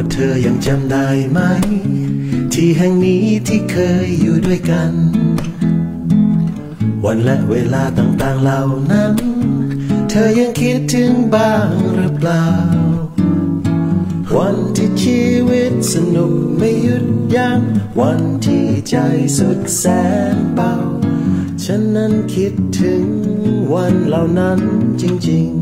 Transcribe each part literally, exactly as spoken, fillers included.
เธอยังจำได้ไหมที่แห่งนี้ที่เคยอยู่ด้วยกันวันและเวลาต่างๆเหล่านั้นเธอยังคิดถึงบ้างหรือเปล่าวันที่ชีวิตสนุกไม่หยุดยั้งวันที่ใจสุดแสนเบาฉันนั้นคิดถึงวันเหล่านั้นจริง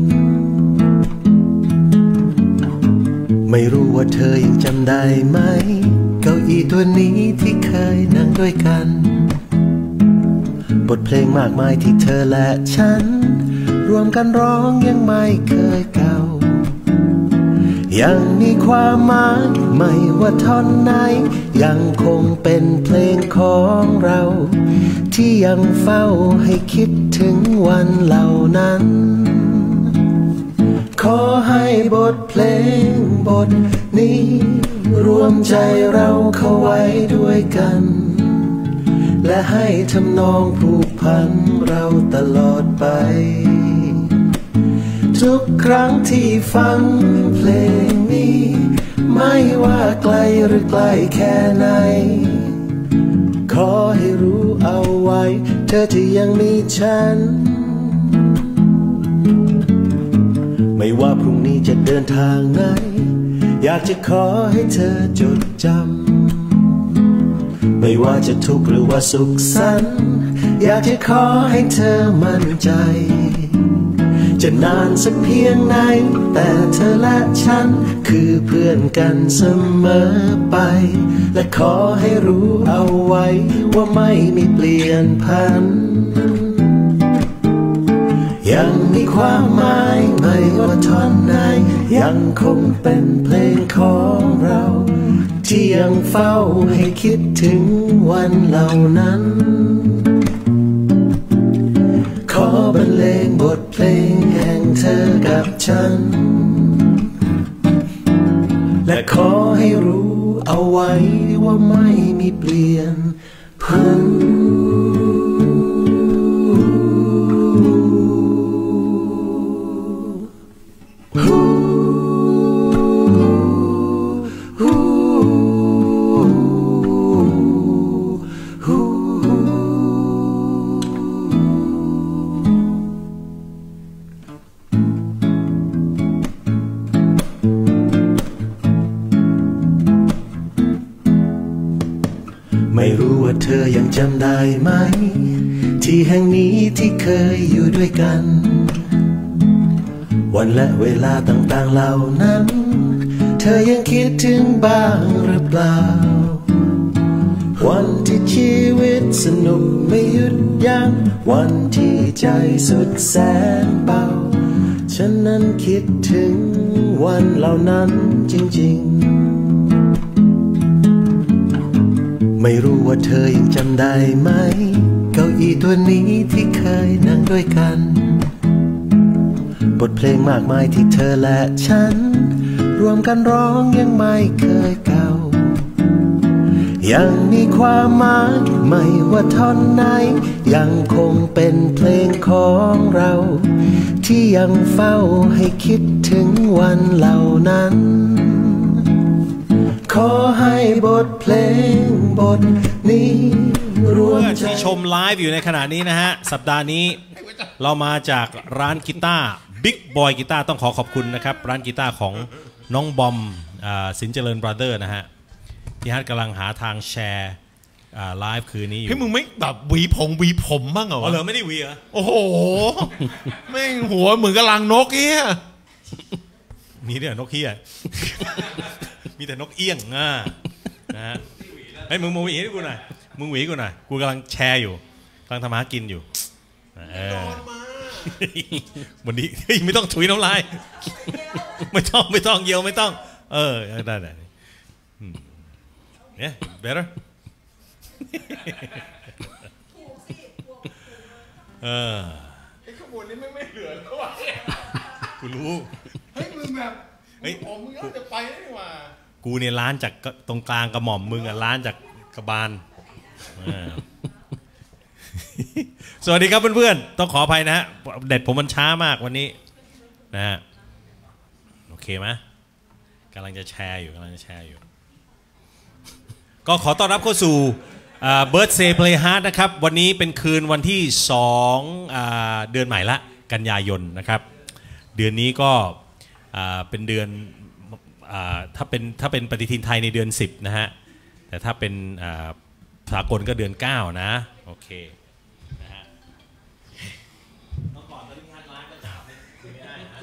ๆไม่รู้ว่าเธอยังจำได้ไหมเก้าอี้ตัวนี้ที่เคยนั่งด้วยกันบทเพลงมากมายที่เธอและฉันรวมกันร้องยังไม่เคยเก่ายังมีความหมายไม่ว่าท่อนไหนยังคงเป็นเพลงของเราที่ยังเฝ้าให้คิดถึงวันเหล่านั้นขอให้บทเพลงบทนี้รวมใจเราเข้าไว้ด้วยกันและให้ทำนองผูกพันเราตลอดไปทุกครั้งที่ฟังเพลงนี้ไม่ว่าไกลหรือใกล้แค่ไหนขอให้รู้เอาไว้เธอที่ยังมีฉันไม่ว่าพรุ่งนี้จะเดินทางไหนอยากจะขอให้เธอจดจำไม่ว่าจะทุกข์หรือว่าสุขสันต์อยากจะขอให้เธอมั่นใจจะนานสักเพียงไหนแต่เธอและฉันคือเพื่อนกันเสมอไปและขอให้รู้เอาไว้ว่าไม่มีเปลี่ยนผันยังมีความหมายไม่ว่าท่อนไหนยังคงเป็นเพลงของเราที่ยังเฝ้าให้คิดถึงวันเหล่านั้นขอบรรเลงบทเพลงแห่งเธอกับฉันและขอให้รู้เอาไว้ว่าไม่มีเปลี่ยนผันไม่รู้ว่าเธอยังจำได้ไหมที่แห่งนี้ที่เคยอยู่ด้วยกันวันและเวลาต่างๆเหล่านั้นเธอยังคิดถึงบ้างหรือเปล่าวันที่ชีวิตสนุกไม่หยุดยั้งวันที่ใจสุดแสนเบาฉันนั้นคิดถึงวันเหล่านั้นจริงๆไม่รู้ว่าเธอยังจำได้ไหมเก้าอี้ตัวนี้ที่เคยนั่งด้วยกันบทเพลงมากมายที่เธอและฉันรวมกันร้องยังไม่เคยเก่ายังมีความหมายไม่ว่าท่อนไหนยังคงเป็นเพลงของเราที่ยังเฝ้าให้คิดถึงวันเหล่านั้นขอให้บทเพลงบทนี้รวมใจที่ชมไลฟ์อยู่ในขณะนี้นะฮะสัปดาห์นี้เรามาจากร้านกีตาร์บิ๊กบอยกีตาร์ต้องขอขอบคุณนะครับร้านกีตาร์ของน้องบอมสินเจริญบราเดอร์นะฮะที่ฮัทกำลังหาทางแชร์ไลฟ์คืนนี้อยู่เฮ้ยมึงไม่แบบหวีผมหวีผมบ้างเหรออ๋อเหรอไม่ได้หวีเหรอโอ้โหแม่งหัวเหมือนกับรังนกเอี้ยมีเนี่ยนกเอี้ยมีแต่นกเอี้ยงอ่ะนะฮะไอ้มึงมึงหวีให้กูหน่อยมึงหวีกูหน่อยกูกำลังแชร์อยู่กำลังทำมาหากินอยู่เออวันนี้ไม่ต้องถุยน้ำลายไม่ต้องไม่ต้องเยียวไม่ต้องเออได้ได้เนี่ย better เออไอ้ขบวนนี้ไม่ไม่เหลือแล้วว่ะกูรู้เฮ้ยมึงแบบเฮ้ยผมมึงก็จะไปได้หว่ากูเนี่ยล้านจากตรงกลางกระหม่อมมึงอ่ะล้านจากกระบาลสวัสดีครับเพื่อนๆต้องขออภัยนะฮะเด็ดผมมันช้ามากวันนี้นะฮะโอเคไหมกำลังจะแชร์อยู่กำลังจะแชร์อยู่ก็ขอต้อนรับเข้าสู่เบิร์ดเซย์เพลย์ฮาร์ดนะครับวันนี้เป็นคืนวันที่สองเดือนใหม่ละกันยายนนะครับเดือนนี้ก็เป็นเดือนถ้าเป็นถ้าเป็นปฏิทินไทยในเดือนสิบนะฮะแต่ถ้าเป็นสากลก็เดือนเก้านะโอเคนะฮะต้องก่อนตอนที่ท่านร้านก็จับไม่ได้นะ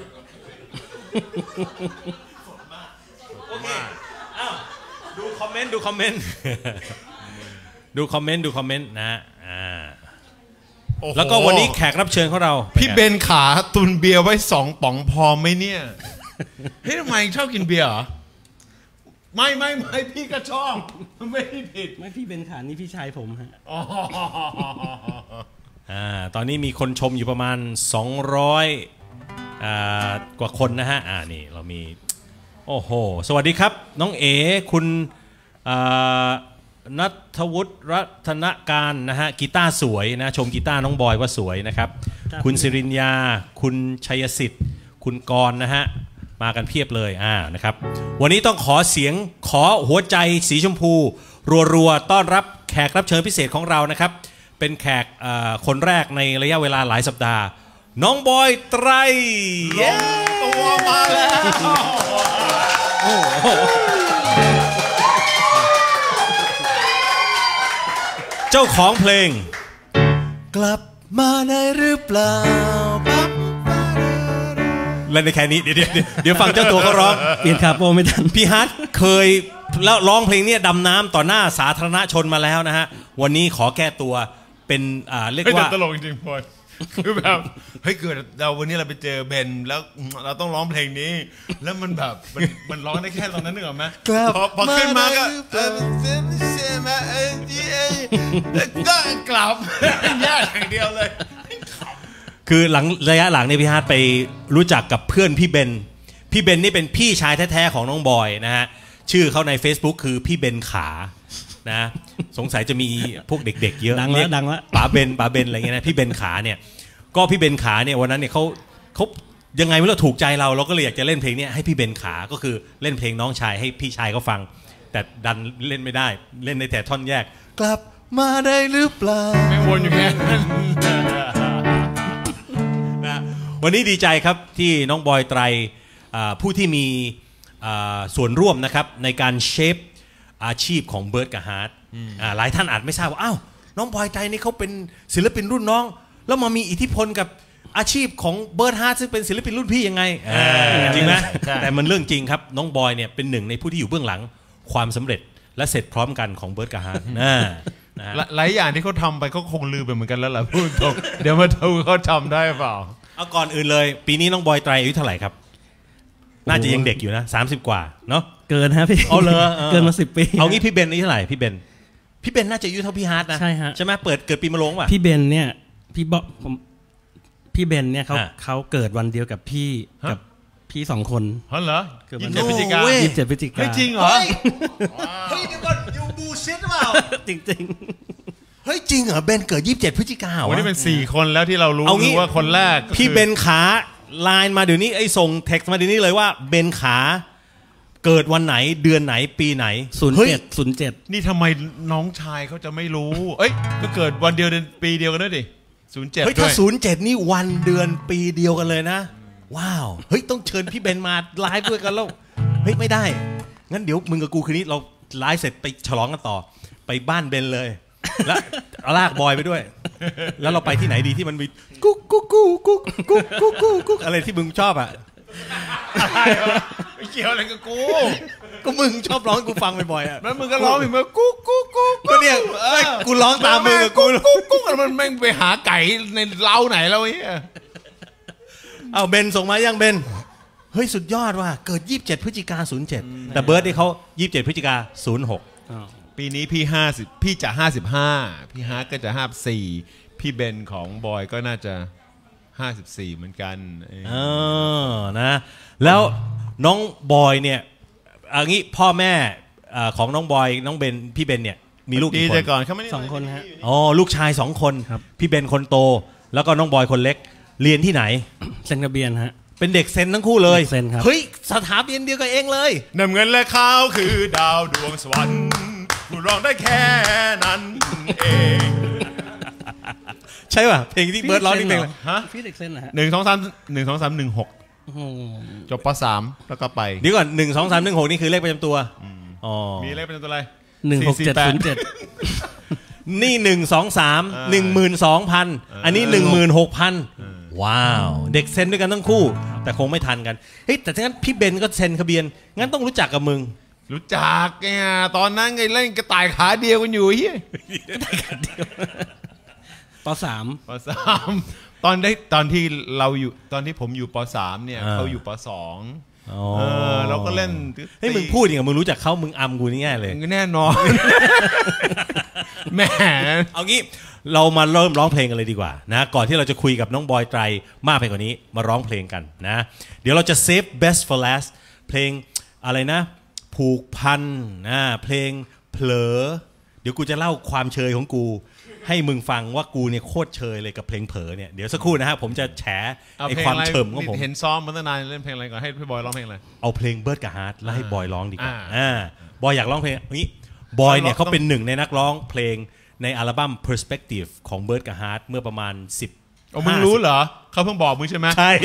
สดมากโอเคอ้าวดูคอมเมนต์ดูคอมเมนต์ดูคอมเมนต์ดูคอมเมนต์นะอ่าแล้วก็วันนี้แขกรับเชิญของเราพี่เบนขาตุนเบียร์ไว้สองป๋องพอไหมเนี่ยเฮ้ยทำไมชอบกินเบียร์เหรอไม่ไม่ไม่พี่ก็ชอบไม่ได้ผิดไม่พี่เบนขานี่พี่ชายผมฮะอ๋ออ่าตอนนี้มีคนชมอยู่ประมาณสองร้อยอ่ากว่าคนนะฮะอ่านี่เรามีโอ้โหสวัสดีครับน้องเอ๋คุณอ่านัทวุฒิรัตนการนะฮะกีตาร์สวยนะชมกีตาร์น้องบอยว่าสวยนะครับคุณสิริญญาคุณชัยสิทธิ์คุณกรณ์นะฮะมากันเพียบเลยอ่านะครับวันนี้ต้องขอเสียงขอหัวใจสีชมพูรัวๆต้อนรับแขกรับเชิญพิเศษของเรานะครับเป็นแขกคนแรกในระยะเวลาหลายสัปดาห์น้องบอยไตรเย้ตัวมาแล้วโอ้โหเจ้าของเพลงกลับมาได้หรือเปล่าปั๊บเล่นในแค่นี้เดี๋ยวเดี๋ยวเดี๋ยวฟังเจ้าตัวเขาร้องเปลี่ยนคาโปไม่ทันพี่ฮัทเคยแล้วร้องเพลงนี้ดำน้ำต่อหน้าสาธารณชนมาแล้วนะฮะวันนี้ขอแก้ตัวเป็นอ่าเรียกว่าตลกจริงๆพอยคือแบบเฮ้ยเกิดเราวันนี้เราไปเจอเบนแล้วเราต้องร้องเพลงนี้แล้วมันแบบมันมันร้องได้แค่ตอนนั้นนึกออกไหมพอพอขึ้นมาก็ก็กลับแย่อย่างเดียวเลยคือหลังระยะหลังเนี่ยพี่ฮาร์ดไปรู้จักกับเพื่อนพี่เบนพี่เบนนี่เป็นพี่ชายแท้ๆของน้องบอยนะฮะชื่อเขาใน Facebook คือพี่เบนขานะสงสัยจะมีพวกเด็กๆเยอะดังแล้วดังแล้วป๋าเบนป๋าเบนอะไรเงี้ยนะพี่เบนขาเนี่ยก็พี่เบนขาเนี่ยวันนั้นเนี่ยเขาเขายังไงไม่รู้ถูกใจเราเราก็เลยอยากจะเล่นเพลงนี้ให้พี่เบนขาก็คือเล่นเพลงน้องชายให้พี่ชายเขาฟังแต่ดันเล่นไม่ได้เล่นในแต่ท่อนแยกกลับมาได้หรือเปล่าไม่วนอยู่แค่นั้นนะวันนี้ดีใจครับที่น้องบอยไตรผู้ที่มีส่วนร่วมนะครับในการเชฟอาชีพของเบิร์ดกับฮาร์ดหลายท่านอาจไม่ทราบว่าอ้าวน้องบอยไตรนี่เขาเป็นศิลปินรุ่นน้องแล้วมามีอิทธิพลกับอาชีพของเบิร์ดฮาร์ดซึ่งเป็นศิลปินรุ่นพี่ยังไงจริงไหมแต่มันเรื่องจริงครับน้องบอยเนี่ยเป็นหนึ่งในผู้ที่อยู่เบื้องหลังความสำเร็จและเสร็จพร้อมกันของเบิร์ดกับฮาร์ดหลายอย่างที่เขาทำไปเขาคงลืมไปเหมือนกันแล้วล่ะพูดตรงเดี๋ยวมาดูเขาทำได้เปล่าเอาก่อนอื่นเลยปีนี้น้องบอยไตรอายุเท่าไหร่ครับน่าจะยังเด็กอยู่นะสามสิบกว่าเนาะเกินฮะพี่เอาเลยเกินมาสิบปีเอางี้พี่เบนอายุเท่าไหร่พี่เบนพี่เบนน่าจะอายุเท่าพี่ฮาร์ดนะใช่ฮะใช่ไหมเปิดเกิดปีมะโรงป่ะพี่เบนเนี่ยพี่บอกผมพี่เบนเนี่ยเขาเขาเกิดวันเดียวกับพี่กับพี่สองคนอ๋อเหรอเกิดวันเดียวพฤศจิกายี่สิบเจ็ดพฤศจิกาจริงเหรอเฮ้ยเดี๋ยวก่อนยูบูชิดหรือเปล่าจริงจริงเฮ้ยจริงเหรอเบนเกิดยี่สิบเจ็ดพฤศจิกาวันนี้เป็นสี่คนแล้วที่เรารู้ว่าคนแรกพี่เบนขาไลน์มาเดี๋ยวนี้ไอ้ส่งเท็กซ์มาเดี๋ยวนี้เลยว่าเบนขาเกิดวันไหนเดือนไหนปีไหนศูนย์เจ็ดศูนย์เจ็ดนี่ทำไมน้องชายเขาจะไม่รู้เอ้ยก็เกิดวันเดียวเดือนปีเดียวกันด้วยดิศูนย์เจ็ดเฮ้ยถ้าศูนย์เจ็ดนี่วันเดือนปีเดียวกันเลยนะว้าวเฮ้ยต้องเชิญพี่เบนมาไลฟ์ด้วยกันแล้วเฮ้ยไม่ได้งั้นเดี๋ยวมึงกับกูคืนนี้เราไลฟ์เสร็จไปฉลองกันต่อไปบ้านเบนเลยแล้วลากบอยไปด้วยแล้วเราไปที่ไหนดีที่มันมีกุ๊กกุ๊กกุ๊กกุ๊กกุ๊กกุ๊กกุ๊กกุ๊กอะไรที่มึงชอบอ่ะไม่เกี่ยวอะไรกับกูก็มึงชอบร้องกูฟังบ่อยๆอ่ะแล้วมึงก็ร้องอีกมากุ๊กกุ๊กกุ๊กก็เนี่ยกูร้องตามมึงกับกูกุ๊กกุ๊กมันแม่งไปหาไก่ในเล้าไหนแล้วไอ้เอาเบนส่งมายังเบนเฮ้ยสุดยอดว่ะเกิดยี่สิบเจ็ดพฤศจิกาศูนย์เจ็ดแต่เบิร์ดนี่เขายี่สิบเจ็ดพฤศจิกาศูนย์หกปีนี้พี่ห้าสิบพี่จะห้าสิบห้าพี่ฮาร์ดก็จะห้าสิบสี่พี่เบนของบอยก็น่าจะห้าสิบสี่เหมือนกันเออนะแล้วน้องบอยเนี่ยอันนี้พ่อแม่ของน้องบอยน้องเบนพี่เบนเนี่ยมีลูกกี่คนก่อนสองคนฮะอ๋อลูกชายสองคนพี่เบนคนโตแล้วก็น้องบอยคนเล็กเรียนที่ไหนเซนต์กระเบียนฮะเเป็นเด็กเซนทั้งคู่เลยเซนครับเฮ้ยสถาบันเดียวกับเองเลยน้ำเงินและขาวคือดาวดวงสวรรค์คุณร้องได้แค่นั้นเองใช่ป่ะเพลงที่เบิร์ดร้องนี่เพลงอะไรฮะพี่เด็กเซนเหรอฮะหนึ่งสองสามหนึ่งสองสามหนึ่งหกจบปสามแล้วก็ไปเดี๋ยวก่อนหนึ่งสองสามหนึ่งหกนี่คือเลขประจำตัวอ๋อมีเลขประจำตัวอะไรหนึ่งหกเจ็ดศูนย์เจ็ดนี่หนึ่งสองสามหนึ่งหมื่นสองพันอันนี้หนึ่งหมื่นหกพันว้าวเด็กเซ็นด้วยกันทั้งคู่แต่คงไม่ทันกันเฮ้ยแต่ถ้างั้นพี่เบนก็เซ็นทะเบียนงั้นต้องรู้จักกับมึงรู้จักไงตอนนั้นไงเล่นกระต่ายขาเดียวกันอยู่เฮียกระต่ายขาเดียวปสามปสามตอนได้ตอนที่เราอยู่ตอนที่ผมอยู่ปสามเนี่ยเขาอยู่ปสองเออเราก็เล่นเฮ้ยมึงพูดอย่างมึงรู้จักเขามึงอำกูนี่ง่ายเลยแน่นอนแม่เอางี้เรามาเริ่มร้องเพลงกันเลยดีกว่านะก่อนที่เราจะคุยกับน้องบอยไตรมากไปกว่านี้มาร้องเพลงกันนะเดี๋ยวเราจะ save best for last เพลงอะไรนะผูกพันนะเพลงเผลอเดี๋ยวกูจะเล่าความเชยของกูให้มึงฟังว่ากูเนี่ยโคตรเชยเลยกับเพลงเผลอเนี่ยเดี๋ยวสักครู่นะฮะผมจะแฉไอ้ความเฉิมของผมเห็นซ้อมมาตั้งนานเล่นเพลงอะไรก่อนให้พี่บอยร้องเพลงอะไรเอาเพลงเบิร์ดกับฮาร์ดแล้วให้บอยร้องดีกว่าอ่าบอยอยากร้องเพลงนี้บอยเนี่ยเขาเป็นหนึ่งในนักร้องเพลงในอัลบั้ม Perspective ของเบิร์ดกับฮาร์ดเมื่อประมาณสิบโอ้มึงรู้เหรอเขาเพิ่งบอกมึงใช่ไหมใช่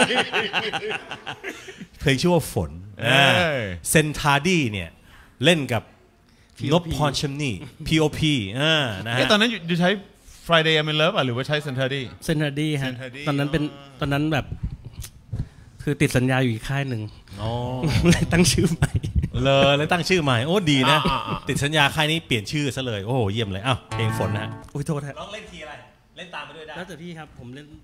เพลงชื่อว่าฝนเซนทาร์ดี้เนี่ยเล่นกับนพพรชัมนี่ พี โอ พี อ่านะฮะตอนนั้นอยู่ใช้ Friday I'm in Love หรือว่าใช้ Century Century ฮะตอนนั้นเป็นตอนนั้นแบบคือติดสัญญาอยู่อีกค่ายหนึ่งอ๋อเลยตั้งชื่อใหม่เลยเลยตั้งชื่อใหม่โอ้ดีนะติดสัญญาค่ายนี้เปลี่ยนชื่อซะเลยโอ้โหเยี่ยมเลยอ้าวเพลงฝนนะอุ้ยโทษครับร้องเล่นทีอะไรเล่นตามไปด้วยได้แล้วแต่พี่ครับผมเล่น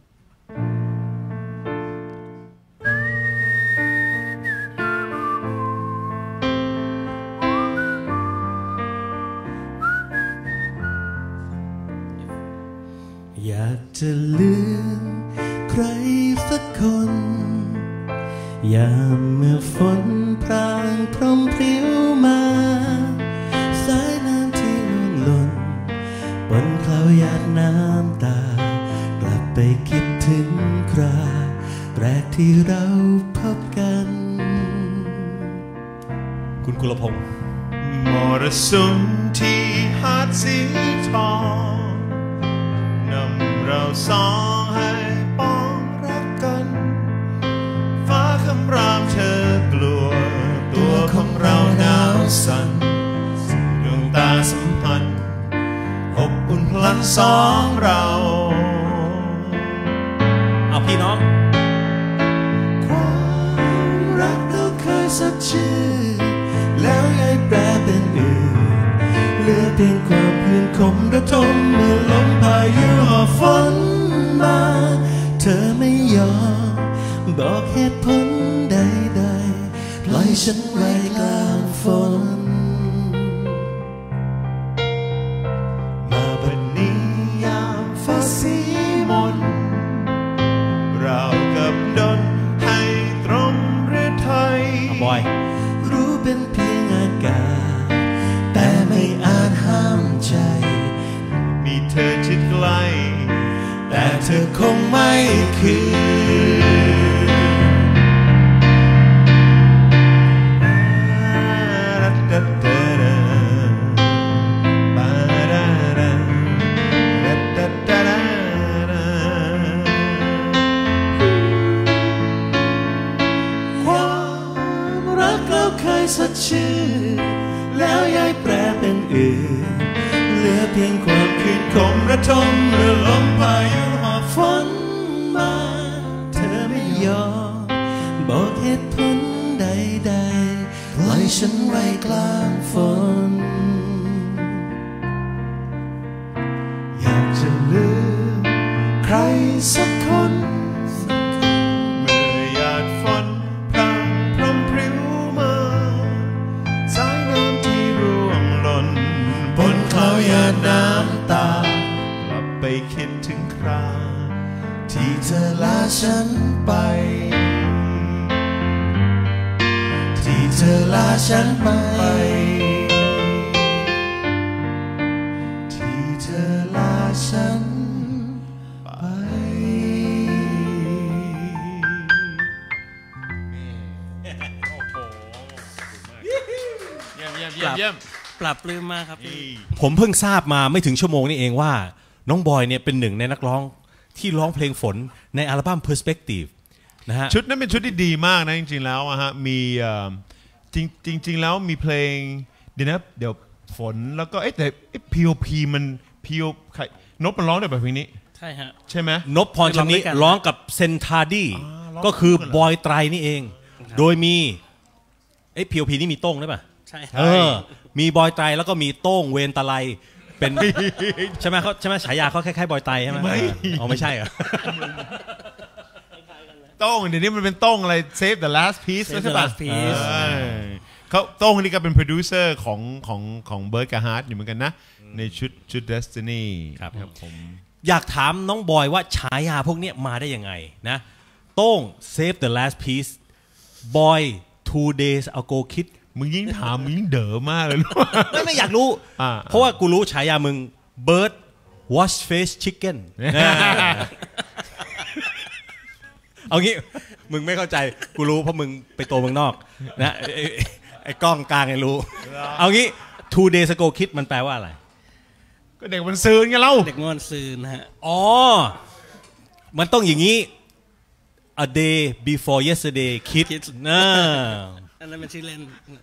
อยากจะลืมใครสักคนยามเมื่อฝนพรางพรำพริ้วมาสายน้ำที่ล่วงหล่นบนคลาวหยาดน้ำตากลับไปคิดถึงคราแรกที่เราพบกันคุณกุลพงษ์มรสุมที่หาดสีทองนำเราสองให้ป้องรักกันฟ้าคำรามเธอกลัวตัวของเราหนาวสั่นดวงตาสัมพันธ์อบอุ่นพลันสองเราเอาพี่น้องความรักเราเคยสักชื่อแล้วยายแปรเป็นอื่นเหลือเพียงความพื้นคมระทมเมื่อลมพายุหอบฝนมาเธอไม่ยอมบอกเหตุผลใดๆปล่อยฉันไว้กลางฝนมาบัดนี้ยามฟ้าสีมนเรากับดนให้ตรมหรือไทยบอยรู้เป็นเพียงอากาศแต่ไม่อาจห้ามใจมีเธอชิดใกล้แต่เธอคงไม่คือความรักเราเคยสดชื่นแล้วย้ายแปรเป็นอื่นเหลือเพียงความคืนคมระทมเมื่อลมพายุหอบฝนมาเธอไม่ยอมบอกเหตุผลใดๆปล่อยฉันไว้กลางฝนอยากจะลืมใครสักคนเมื่อหยาดฝนพรางพรำพริ้วมาสายน้ำที่ร่วงหล่นบนคลาวหยาดน้ำตาไปคิดถึงคราที่เธอลาฉันไปที่เธอลาฉันไปที่เธอลาฉันไปยี่ยมปรับปลื้มมากครับพี่ผมเพิ่งทราบมาไม่ถึงชั่วโมงนี่เองว่าน้องบอยเนี่ยเป็นหนึ่งในนักร้องที่ร้องเพลงฝนในอัลบั้ม Perspective นะฮะชุดนั้นเป็นชุดที่ดีมากนะจริงๆแล้วอะฮะมีจริงจริงๆแล้วมีเพลงเดี๋ยวนะเดี๋ยวฝนแล้วก็เอ๊ะแต่ พี โอ พี มัน พี โอ ใครนพมันร้องได้แบบเพลงนี้ใช่ฮะใช่ไหมนพพรชำนิร้องกับเซนทาร์ดี้ก็คือบอยไตรนี่เองโดยมีเอ๊ะ พี โอ พี นี่มีโต้งได้ป่ะใช่เออมีบอยไตรแล้วก็มีโต้งเวนตะไลเป็นใช่ไหมเขาใช่ไหมฉายาเขาคล้ายๆบอยไตรใช่ไหมไม่อ๋อไม่ใช่เหรอโต้งเดี๋ยวนี้มันเป็นโต้งอะไร Save the Last Piece ใช่ป่ะเขาโต้งนี่ก็เป็นโปรดิวเซอร์ของของของเบิร์ดกับฮาร์ดอยู่เหมือนกันนะในชุดชุด Destiny ครับผมอยากถามน้องบอยว่าฉายาพวกนี้มาได้ยังไงนะโต้ง Save the Last Piece บอย two days ago kid มึงยิ่งถามมึงยิ่งเด๋อมากเลยไม่ไม่อยากรู้เพราะว่ากูรู้ฉายามึง Bird Wash Face Chicken เอางี้มึงไม่เข้าใจกูรู้เพราะมึงไปโตเมืองนอกนะไอ้กล้องกลางไอ้รู้เอางี้ two days ago kid มันแปลว่าอะไรก็เด็กมันซืนไงเล่าเด็กมันซืนนะฮะอ๋อมันต้องอย่างนี้ a day before yesterday kid นะอันนั้นเป็นชื่อเล่น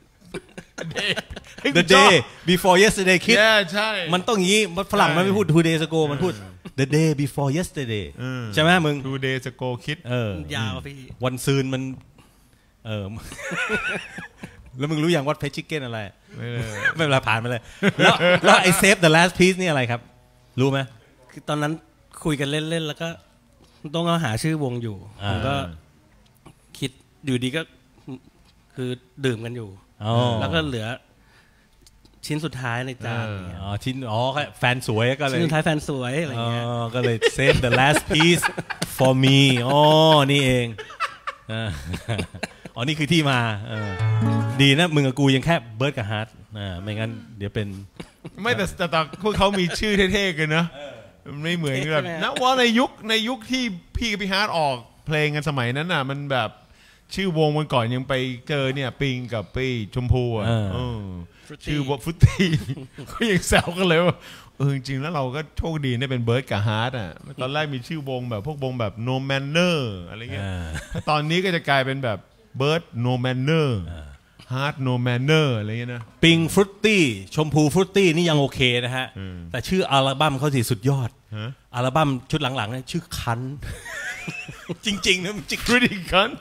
the day before yesterday kid ใช่มันต้องอย่างนี้ฝรั่งมันไม่พูด two days ago มันพูด the day before yesterday ใช่ไหมมึง two days ago kid เออยาวพี่วันซืนมันเออแล้วมึงรู้อย่างวัดเพชรชิคเก้นอะไรไม่เป็นไรผ่านไปเลยแล้วแล้วไอ้ Save the Last Piece นี่อะไรครับรู้ไหมคือตอนนั้นคุยกันเล่นๆแล้วก็ต้องเอาหาชื่อวงอยู่ผมก็คิดอยู่ดีก็คือดื่มกันอยู่แล้วก็เหลือชิ้นสุดท้ายในจานอ๋อชิ้นอ๋อแฟนสวยก็เลยชิ้นสุดท้ายแฟนสวยอะไรเงี้ยก็เลย Save the Last Piece for me อ๋อนี่เองอ๋อนี่คือที่มาดีนะมึงกับกูยังแค่เบิร์ดกับฮาร์ดไม่งั้นเดี๋ยวเป็นไม่แต่แต่พวกเขามีชื่อเท่ๆกันนะไม่เหมือนแบบนะว่าในยุคในยุคที่พี่กับพี่ฮาร์ดออกเพลงกันสมัยนั้นน่ะมันแบบชื่อวงมันก่อนยังไปเจอเนี่ยปิงกับปี้ชมพูอ่ะชื่อวงฟุตตี้ก็ยังแซวกันเลยว่าเออจริงๆแล้วเราก็โชคดีได้เป็นเบิร์ดกับฮาร์ดอ่ะตอนแรกมีชื่อวงแบบพวกวงแบบ No Manner อะไรเงี้ยตอนนี้ก็จะกลายเป็นแบบเบิร์ด No Manner Hard No Manner อะไรเงี้ยนะปิงฟรุตตี้ชมพูฟรุตตี้นี่ยังโอเคนะฮะแต่ชื่ออัลบั้มเขาสิสุดยอดอัลบั้มชุดหลังๆนี่ชื่อคันจริงๆนะมันจริง Pretty Cunt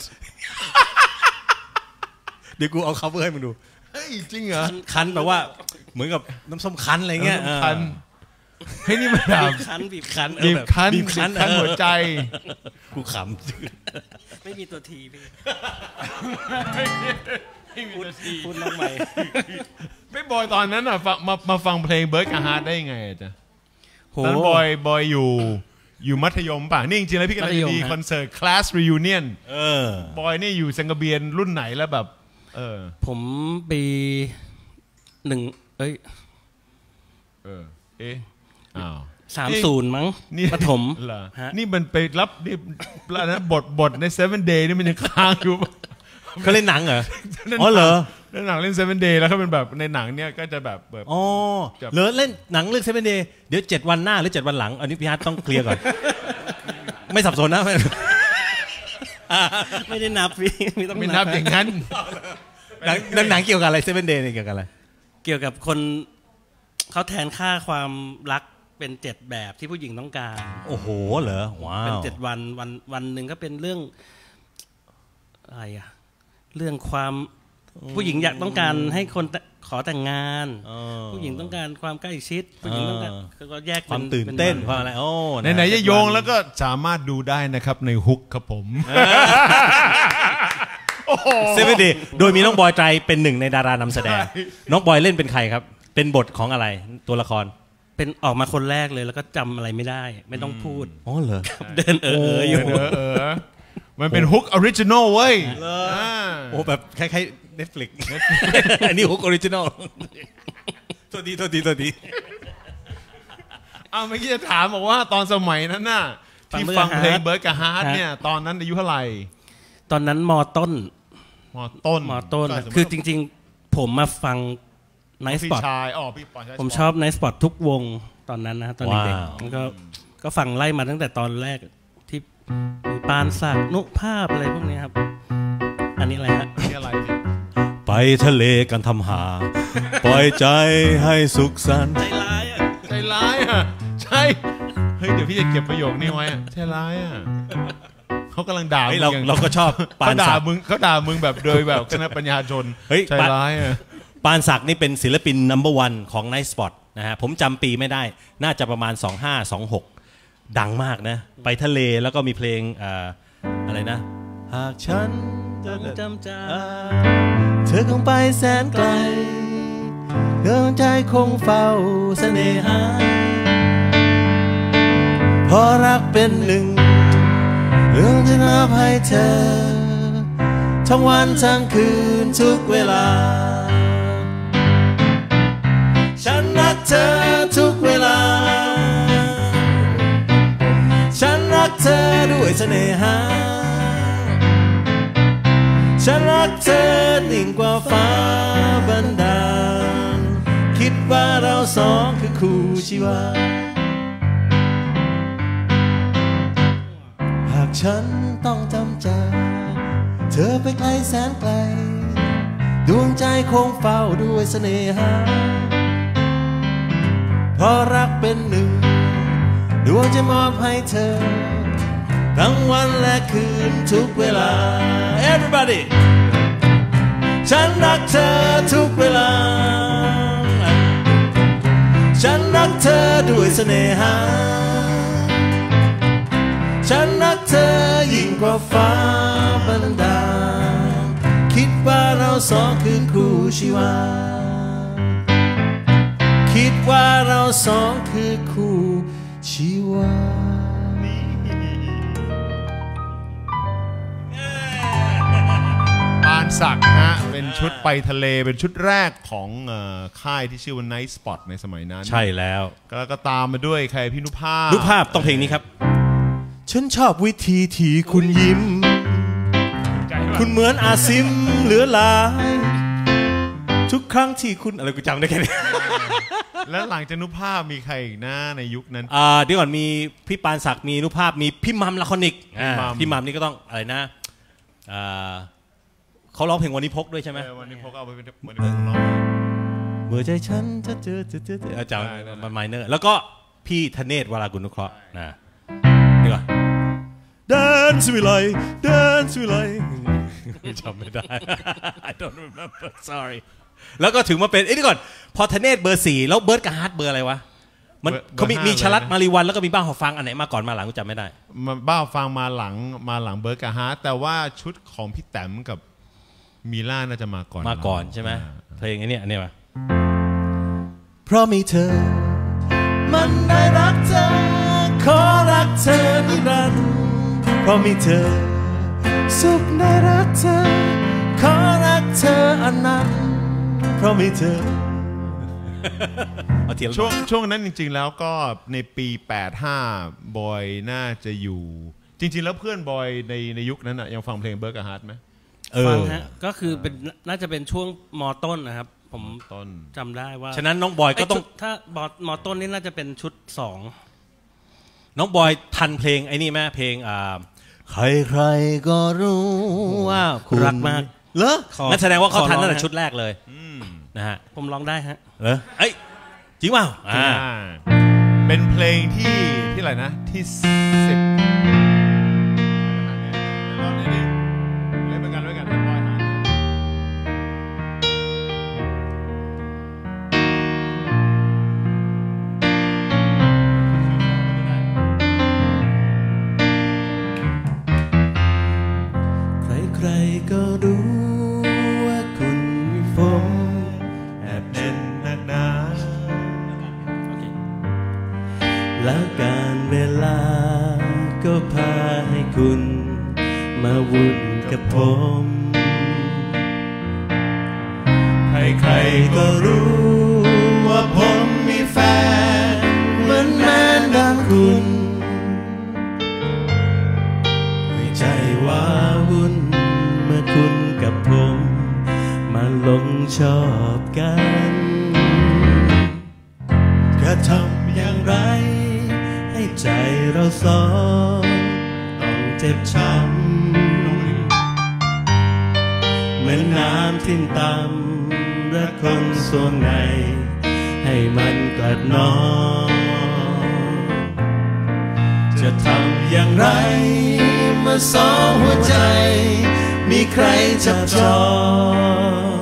เดี๋ยวกูเอา cover ให้มึงดูเฮ้ยจริงเหรอคันแปลว่าเหมือนกับน้ำส้มคันอะไรเงี้ยคันเฮ้ยนี่มันแบบคันบีบคันบีบคันบีบคันหัวใจกูขำไม่มีตัวทีพี่พูดพูดน้องใหม่ไม่บอยตอนนั้นอ่ะมามาฟังเพลงเบิร์ดกับฮาร์ดได้ยังไงจ๊ะตอนบอยบอยอยู่อยู่มัธยมป่ะนี่จริงๆแล้วพี่กำลังจะมีคอนเสิร์ต Class Reunion บอยนี่อยู่สังกะเบียนรุ่นไหนแล้วแบบเออผมปีหนึ่งเอ้ยเออเอ๊ะอ้าวสามศูนย์มั้งนี่ปฐมนี่มันไปรับนี่นะบทบทใน Seven Day นี่มันยังค้างอยู่เขาเล่นหนังเหรออ๋อเหรอเล่นหนังเล่น Seven Day แล้วเขาเป็นแบบในหนังเนี่ยก็จะแบบแบบอ๋อเหรอเล่นหนังเรื่อง Seven Day เดี๋ยวเจ็ดวันหน้าหรือเจ็ดวันหลังอันนี้พี่ฮาร์ดต้องเคลียร์ก่อนไม่สับสนนะไม่ไม่ได้นับพี่ไม่ต้องไม่นับอย่างนั้นหนังหนังเกี่ยวกับอะไร Seven Day เนี่ยเกี่ยวกับอะไรเกี่ยวกับคนเขาแทนค่าความรักเป็นเจ็ดแบบที่ผู้หญิงต้องการโอ้โหเหรอว้าวเป็นเจ็ดวันวันวันหนึ่งก็เป็นเรื่องอะไรอะเรื่องความผู้หญิงอยากต้องการให้คนขอแต่งงานผู้หญิงต้องการความใกล้ชิดผู้หญิงต้องการก็แยกความตื่นเต้นความอะไรโอ้ไหนๆจะโยงแล้วก็สามารถดูได้นะครับในฮุกครับผมเซเว่นเดย์โดยมีน้องบอยไตรเป็นหนึ่งในดารานำแสดงน้องบอยเล่นเป็นใครครับเป็นบทของอะไรตัวละครเป็นออกมาคนแรกเลยแล้วก็จำอะไรไม่ได้ไม่ต้องพูดอ๋อเหรอเดินเอออยู่เออมันเป็นฮุกออริจินอลเว้ยโอ้แบบคล้ายๆ Netflix อันนี้ฮุกออริจินอลตัวดีตัวดีตัวดีอ้าวเมื่อกี้จะถามบอกว่าตอนสมัยนั้นน่ะที่ฟังเพลงเบิร์ดกับฮาร์ดเนี่ยตอนนั้นอายุเท่าไหร่ตอนนั้นม.ต้นม.ต้นม.ต้นคือจริงๆผมมาฟังไนท์สปอตผมชอบไนท์สปอตทุกวงตอนนั้นนะตอนเด็กๆแล้วก็ก็ฟังไล่มาตั้งแต่ตอนแรกที่มีปานศักดิ์นุภาพอะไรพวกนี้ครับอันนี้อะไรฮะนี่อะไรไปทะเลกันทำหาปล่อยใจให้สุขสันต์ใจร้ายอ่ะใจร้ายอ่ะใช่เฮ้ยเดี๋ยวพี่จะเก็บประโยคนี้ไว้ใจร้ายอ่ะเขากำลังด่าเราเราก็ชอบปานศักดิ์มึงเขาด่ามึงแบบโดยแบบคณะปัญญาชนใจร้ายอ่ะปานศักดิ์นี่เป็นศิลปินนัมเบอร์วันของ Night Spot นะฮะผมจำปีไม่ได้น่าจะประมาณสองห้าสองหกดังมากนะไปทะเลแล้วก็มีเพลงอะไรนะหากฉันต้องจำใจเธอคงไปแสนไกลดวงใจคงเฝ้าเสน่หาพอรักเป็นหนึ่งเรื่องจะนับให้เธอทั้งวันทั้งคืนทุกเวลาฉันรักเธอทุกเวลาฉันรักเธอด้วยเสน่หาฉันรักเธอยิ่งกว่าฟ้าบันดาลคิดว่าเราสองคือคู่ชีวาหากฉันต้องจำใจเธอไปไกลแสนไกลดวงใจคงเฝ้าด้วยเสน่หาเพราะรักเป็นหนึ่งดวงจะมอบให้เธอทั้งวันและคืนทุกเวลา Everybody ฉันรักเธอทุกเวลาฉันรักเธอด้วยเสน่หาฉันรักเธอยิ่งกว่าฟ้าบันดาลคิดว่าเราสองคือคู่ชีวาคิดว่าเราสองคือคู่ชีวาปานศักดิ์ฮะเป็นชุดไปทะเลเป็นชุดแรกของค่ายที่ชื่อว่า Night Spot ในสมัยนั้นใช่แล้วแล้วก็ตามมาด้วยใครพี่นุภาพนุภาพต้องเพลงนี้ครับฉันชอบวิธีที่คุณยิ้มคุณเหมือนอาซิมเหลือหลายทุกครั้งที่คุณอะไรกูจำได้แค่นี้แล้วหลังจากนุภาพมีใครอีกนะในยุคนั้นอ่าเดี๋ยวก่อนมีพี่ปานศักดิ์มีนุภาพมีพี่มัมละครนิกพี่มัมนี่ก็ต้องอะไรนะอ่าเขาร้องเพลงวันนี้พกด้วยใช่ไหมวันนี้พกเอาไปเป็นวันนี้พกร้องเมื่อใจฉันจะเจอเจอเจออาจารย์มันไมเนอร์แล้วก็พี่ธเนศวรากุลนุเคราะห์นะนี่ก่อนเดินสวิไลเดินสวิไลจำไม่ได้ I don't remember sorry แล้วก็ถึงมาเป็นเอ้ยนี่ก่อนพอธเนศเบอร์สี่แล้วเบิร์ดกับฮาร์ดเบอร์อะไรวะมันเขามีมีชลัดมารีวันแล้วก็มีบ้าหอฟังอันไหนมาก่อนมาหลังกูจำไม่ได้มาบ้าฟังมาหลังมาหลังเบิร์ดกับฮาร์ดแต่ว่าชุดของพี่แต้มกับมีล่าน่าจะมาก่อนมาก่อนใช่ไหมเพลงไอ้นี่อันนี้มาเพราะมีเธอมันได้รักเธอขอรักเธอนิรันดร์เพราะมีเธอสุขได้รักเธอขอรักเธออนันต์เพราะมีเธอช่วงช่วงนั้นจริงๆแล้วก็ในปีแปดห้าบอยน่าจะอยู่จริงๆแล้วเพื่อนบอยในในยุคนั้นอ่ะยังฟังเพลงเบิร์กกับฮาร์ดไหมฟังฮะก็คือเป็นน่าจะเป็นช่วงมอต้นนะครับผมต้นจำได้ว่าฉะนั้นน้องบอยก็ต้องถ้ามอต้นนี่น่าจะเป็นชุดสองน้องบอยทันเพลงไอ้นี่ไหมเพลงอ่าใครๆก็รู้ว่าคุณรักมากเหรอนั่นแสดงว่าเขาทันตั้งแต่ชุดแรกเลยนะฮะผมร้องได้ฮะเหรอเอ้ยจริงเปล่าอ่าเป็นเพลงที่ที่อะไรนะที่สิบก็รู้ว่าคุณมีฝนแอบเด่นหนักหนาแล้วการเวลาก็พาให้คุณมาวุ่นกับผมใครๆก็รู้ว่าผมมีแฟนเหมือนแม่ดังคุณไม่ใจว่าวุ่นเมื่อคุณกับผมมาลงชอบกันอย่างไรให้ใจเราสองต้องเจ็บช้ำเหมือนน้ำทิ้งต่ำรักคนสวงในให้มันกลัดน้องจะทำอย่างไรเมื่อสองหัวใจมีใครจับจอง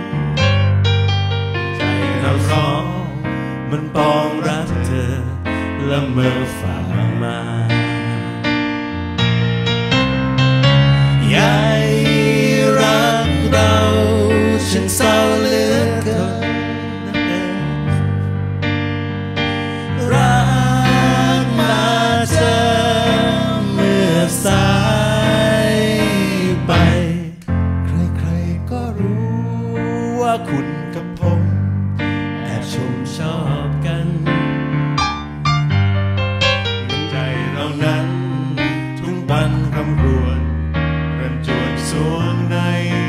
ใจเราสองมันปองรักเธอละเมอฝ่ามาใหญ่รักเราฉันเศร้าเหลือเกินรักมาเจอเมื่อสายไปใครๆก็รู้ว่าคุณกับผมแอบชมชอบกันใจเรานั้นทุกวันคำรวญรันจวนสวงใน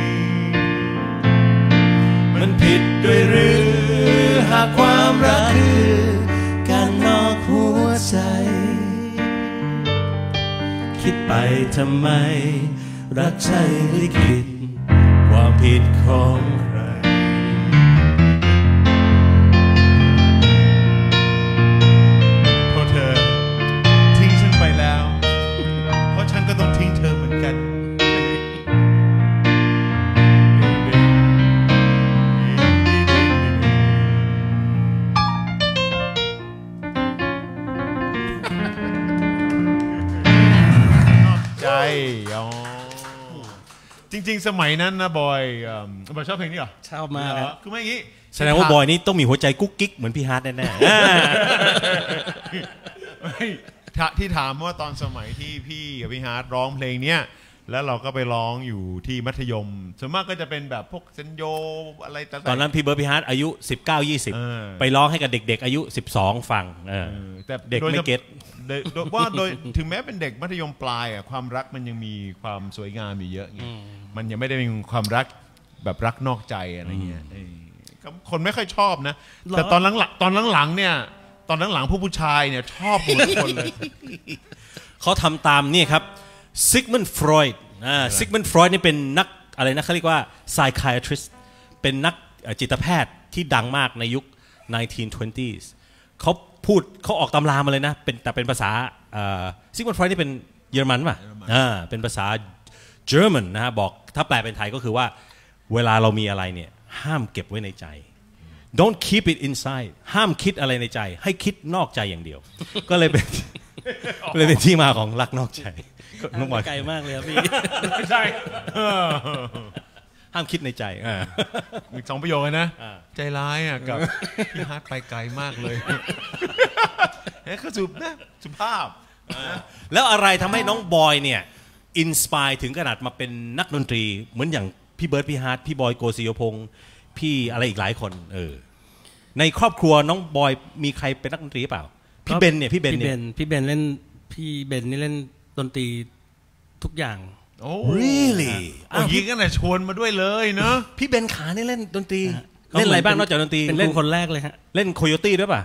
มันผิดด้วยหรือหากความรักคือการนอกหัวใจคิดไปทำไมรักใช่ลิขิตความผิดของใครเพราะเธอทิ้งฉันไปแล้วเพราะฉันก็ต้องทิ้งเธอเหมือนกันใจอ๋อจริงๆสมัยนั้นนะบอยเอ่อบอยชอบเพลงนี้เหรอชอบมากครับคือไม่อย่างนี้แสดงว่าบอยนี่ต้องมีหัวใจกุ๊กกิ๊กเหมือนพี่ฮาร์ดแน่ๆที่ถามว่าตอนสมัยที่พี่กับพี่ฮาร์ดร้องเพลงเนี้ยแล้วเราก็ไปร้องอยู่ที่มัธยมส่วนมากก็จะเป็นแบบพวกเซนโยอะไรต่างๆตอนนั้นพี่เบิร์ดพี่ฮาร์ดอายุ สิบเก้า ยี่สิบ ไปร้องให้กับเด็กๆอายุสิบสองฟังแต่เด็กไม่เก็ตว่าโดยถึงแม้เป็นเด็กมัธยมปลายอ่ะความรักมันยังมีความสวยงามอยู่เยอะไงมันยังไม่ได้เป็นความรักแบบรักนอกใจอะไรเงี้ยคนไม่ค่อยชอบนะแต่ตอนหลังตอนหลังๆเนี่ยตอนหลังๆผู้ผู้ชายเนี่ยชอบหมดทุกคนเลยเขาทำตามนี่ครับซิกมันด์ฟรอยด์ซิกมันด์ฟรอยด์นี่เป็นนักอะไรนะเขาเรียกว่า psychiatrist เป็นนักจิตแพทย์ที่ดังมากในยุค ไนน์ทีน ทเวนตี้ส เขาพูดเขาออกตำรามาเลยนะเป็นแต่เป็นภาษาซิกมันด์ฟรอยด์นี่เป็นเยอรมันป่ะอ่าเป็นภาษาเยอรมันนะฮะบอกถ้าแปลเป็นไทยก็คือว่าเวลาเรามีอะไรเนี่ยห้ามเก็บไว้ในใจ don't keep it inside ห้ามคิดอะไรในใจให้คิดนอกใจอย่างเดียว ก็เลยเป็นเลยเป็นที่มาของรักนอกใจน้องบอยไกลมากเลยครับพี่ใช่ห้ามคิดในใจมีสองประโยคเลยนะใจร้ายอ่ะกับพี่ฮาร์ดไปไกลมากเลยเฮ้ยเขาสุภาพสุภาพแล้วอะไรทำให้น้องบอยเนี่ยอินสปายถึงขนาดมาเป็นนักดนตรีเหมือนอย่างพี่เบิร์ดพี่ฮาร์ดพี่บอยโกศิยพงศ์พี่อะไรอีกหลายคนเออในครอบครัวน้องบอยมีใครเป็นนักดนตรีเปล่าพี่เบนเนี่ยพี่เบนเนี่ยพี่เบนเล่นพี่เบนนี่เล่นดนตรีทุกอย่างโอ้ really อ้าวยิงกันน่ะชวนมาด้วยเลยเนอะพี่เบนขานี่เล่นดนตรีเล่นอะไรบ้างนอกจากดนตรีเป็นคนแรกเลยฮะเล่นโคโยตี้ด้วยป่ะ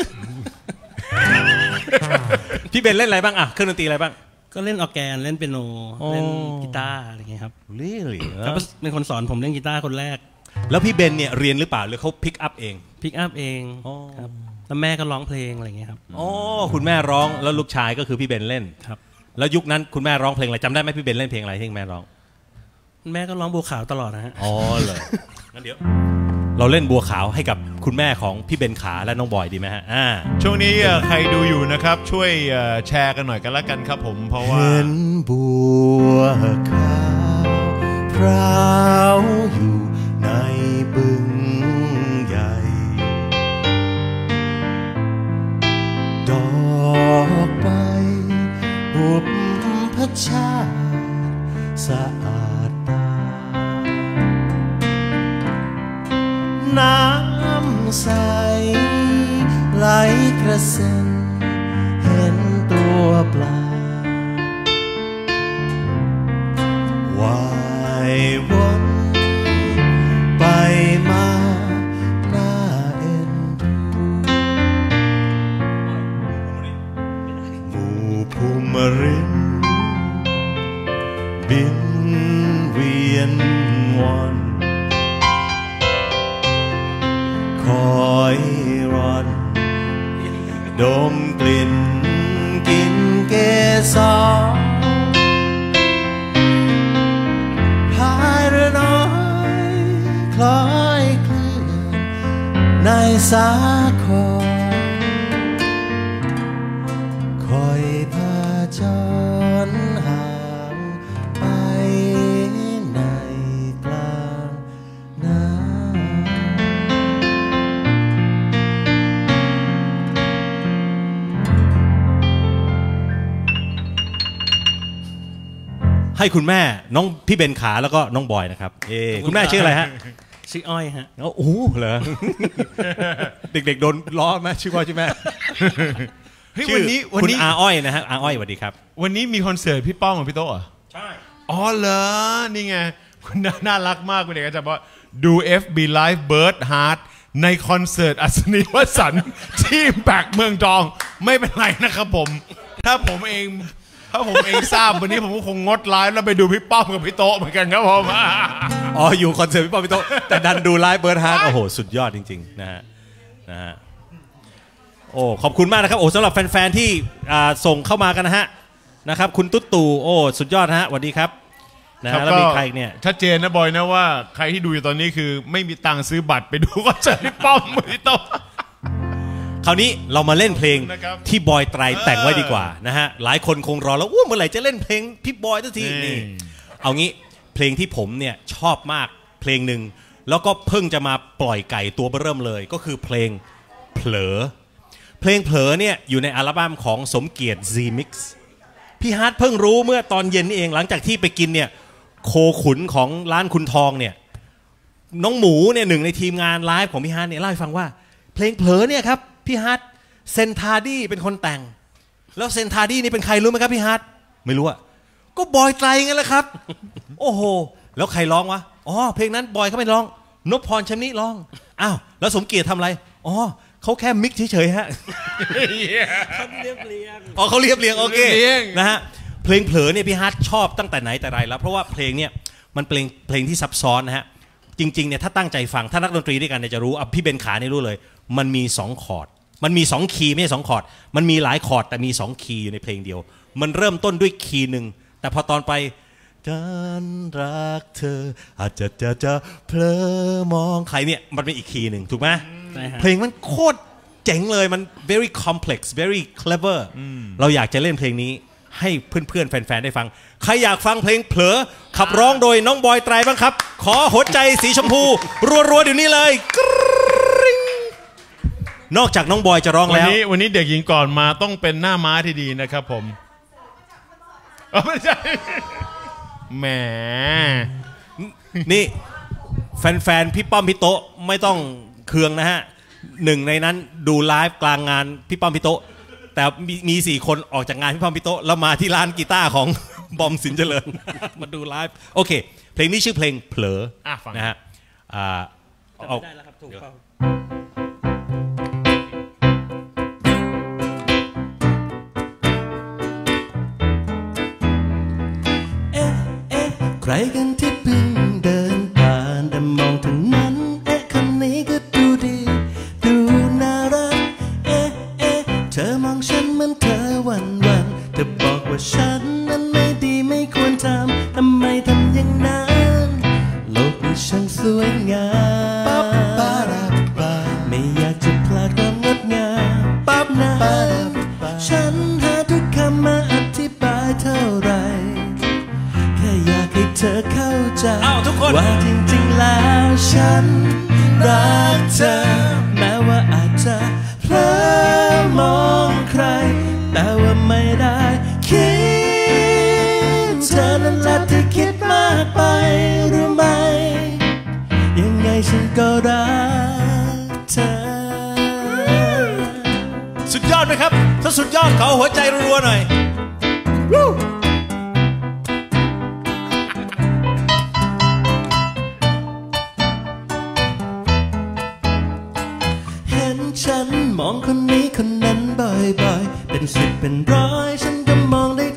พี่เบนเล่นอะไรบ้างอ่ะเครื่องดนตรีอะไรบ้างก็เล่นออร์แกนเล่นเปียโนเล่นกีตาร์อะไรเงี้ยครับ really แล้วเป็นคนสอนผมเล่นกีตาร์คนแรกแล้วพี่เบนเนี่ยเรียนหรือเปล่าหรือเขาพิกอัพเองพิกอัพเองครับแล้วแม่ก็ร้องเพลงอะไรเงี้ยครับอ๋อคุณแม่ร้องแล้วลูกชายก็คือพี่เบนเล่นครับแล้วยุคนั้นคุณแม่ร้องเพลงอะไรจำได้ไหมพี่เบนเล่นเพลงอะไรที่แม่ร้องแม่ก็ร้องบัวขาวตลอดนะฮะอ๋อเลยงั้นเดี๋ยวเราเล่นบัวขาวให้กับคุณแม่ของพี่เบนขาและน้องบอยดีไหมฮะอ่าช่วงนี้ใครดูอยู่นะครับช่วยแชร์กันหน่อยกันละกันครับผมเพราะว่าเห็นบัวขาวพราวอยู่ในบึงใหญ่ดอกใบบุพพชาสะอาดตาน้ำใสไหลกระเซ็นเห็นตัวปลาว่ายวนไปมาน่าเอ็นดูรินทร์บินเวียนวนคอยรอนดมกลิ่นกินเกสรพายเรือน้อยคล้อยคลื่นในสาครคอยพาจรห่างไปในกลางน้ำให้คุณแม่น้องพี่เบนขาแล้วก็น้องบอยนะครับเอคุณแม่ชื่ออะไรฮะชื่ออ้อยฮะโอ้โหเหรอ เด็กๆโดนล้อไหมชื่อว่าชื่อแม่วันนี้วันนี้คุณอาอ้อยนะฮะอาอ้อยสวัสดีครับวันนี้มีคอนเสิร์ตพี่ป้องกับพี่โต๊ะเหรอใช่อ๋อเหรอนี่ไงคุณน่ารักมากคุณเด็กก็จะบอกดู เอฟ บี Live Bird Heart ในคอนเสิร์ตอัศนีวสันต์ที่แบกเมืองทองไม่เป็นไรนะครับผมถ้าผมเองถ้าผมเองทราบวันนี้ผมก็คงงดไลฟ์แล้วไปดูพี่ป้อมกับพี่โต๊ะเหมือนกันครับผมอ๋ออยู่คอนเสิร์ตพี่ป้อมพี่โต๊ะแต่ดันดูไลฟ์เบิร์ดฮาร์ดโอ้โหสุดยอดจริงๆนะฮะนะฮะโอ้ขอบคุณมากนะครับโอ้สำหรับแฟนๆที่ส่งเข้ามากันนะฮะนะครับคุณตุ๊ดตู่โอ้สุดยอดฮะสวัสดีครับนะฮะแล้วมีใครเนี่ยชัดเจนนะบอยนะว่าใครที่ดูอยู่ตอนนี้คือไม่มีตังค์ซื้อบัตรไปดูคอนเสิร์ตพี่ป้อมพี่โต๊ะคราวนี้เรามาเล่นเพลงที่บอยไตรแต่งไว้ดีกว่านะฮะหลายคนคงรอแล้วว่าเมื่อไหร่จะเล่นเพลงพี่บอยสักทีนี่เอางี้เพลงที่ผมเนี่ยชอบมากเพลงหนึ่งแล้วก็เพิ่งจะมาปล่อยไก่ตัวเริ่มเลยก็คือเพลงเผลอเพลงเผลอเนี่ยอยู่ในอัลบั้มของสมเกียรติ Z-Mix พี่ฮาร์ดเพิ่งรู้เมื่อตอนเย็นนี่เองหลังจากที่ไปกินเนี่ยโคขุนของร้านคุณทองเนี่ยน้องหมูเนี่ยหนึ่งในทีมงานไลฟ์ของพี่ฮาร์ดเนี่ยเล่าให้ฟังว่าเพลงเผลอเนี่ยครับพี่ฮาร์ดเซนทาดี้เป็นคนแต่งแล้วเซนทาดี้นี่เป็นใครรู้ไหมครับพี่ฮาร์ดไม่รู้อะก็บอยไตรงั้นแหละครับโอ้โหแล้วใครร้องวะอ๋อเพลงนั้นบอยเขาไม่ร้องนพพรชำนิร้องอ้าวแล้วสมเกียรติทำอะไรอ๋อเขาแค่มิกเฉยๆฮะเขาเรียบเรียงอ๋อเขาเรียบเรียงโอเคนะฮะเพลงเผลอเนี่ยพี่ฮาร์ดชอบตั้งแต่ไหนแต่ไรแล้วเพราะว่าเพลงเนี่ยมันเพลงเพลงที่ซับซ้อนนะฮะจริงๆเนี่ยถ้าตั้งใจฟังถ้านักดนตรีด้วยกันเนี่ยจะรู้อ่ะพี่เบนขาเนี่ยรู้เลยมันมีสองคอร์ดมันมีสองคีย์ไม่ใช่สองคอร์ดมันมีหลายคอร์ดแต่มีสองคีย์อยู่ในเพลงเดียวมันเริ่มต้นด้วยคีย์หนึ่งแต่พอตอนไปฉันรักเธออาจจะจะจะเพลอมองใครเนี่ยมันเป็นอีกคีย์หนึ่งถูกไหมเพลงมันโคตรเจ๋งเลยมัน very complex very clever เราอยากจะเล่นเพลงนี้ให้เพื่อนๆแฟนๆได้ฟังใครอยากฟังเพลงเผลอขับร้องโดยน้องบอยไตรบ้างครับขอหัวใจสีชมพูรัวๆเดี๋ยวนี้เลยนอกจากน้องบอยจะร้องแล้ววันนี้วันนี้เด็กหญิงก่อนมาต้องเป็นหน้าม้าที่ดีนะครับผมไม่ใช่แหมนี่แฟนๆพี่ป้อมพี่โต๊ะไม่ต้องเคืองนะฮะหนึ่งในนั้นดูไลฟ์กลางงานพี่ป้อมพี่โต๊ะแต่มีสี่คนออกจากงานพี่ป้อมพี่โต๊ะแล้วมาที่ร้านกีตาร์ของบอมสินเจริญมาดูไลฟ์โอเคเพลงนี้ชื่อเพลงเผลอนะฮะเอาได้แล้วครับถูกต้องใครกันที่เพิ่งเดินผ่านแต่มองทางนั้นเอ๊ะคนนี้ก็ดูดีดูน่ารักเอ๊ะเอ๊ะเธอมองฉันเหมือนเธอวันวันเธอบอกว่าฉันนั้นไม่ดีไม่ควรทำทำไมทำอย่างนั้นโลกนี้ช่างสวยงามไม่อยากจะพลาดความงดงามปั๊บนะฉันหาทุกคำมาอธิบายเท่าไรอยากให้เธอเข้าใจว่าจริงๆแล้วฉันรักเธอแม้ว่าอาจจะเพลอมองใครแต่ว่าไม่ได้คิดเธอนั้นละที่คิดมากไปรู้ไหมยังไงฉันก็รักเธอสุดยอดไหมครับถ้าสุดยอดขอหัวใจรัวๆหน่อยฉันมองคนนี้คนนั้นบ่อยๆเป็นสิบเป็นร้อยฉันก็มองได้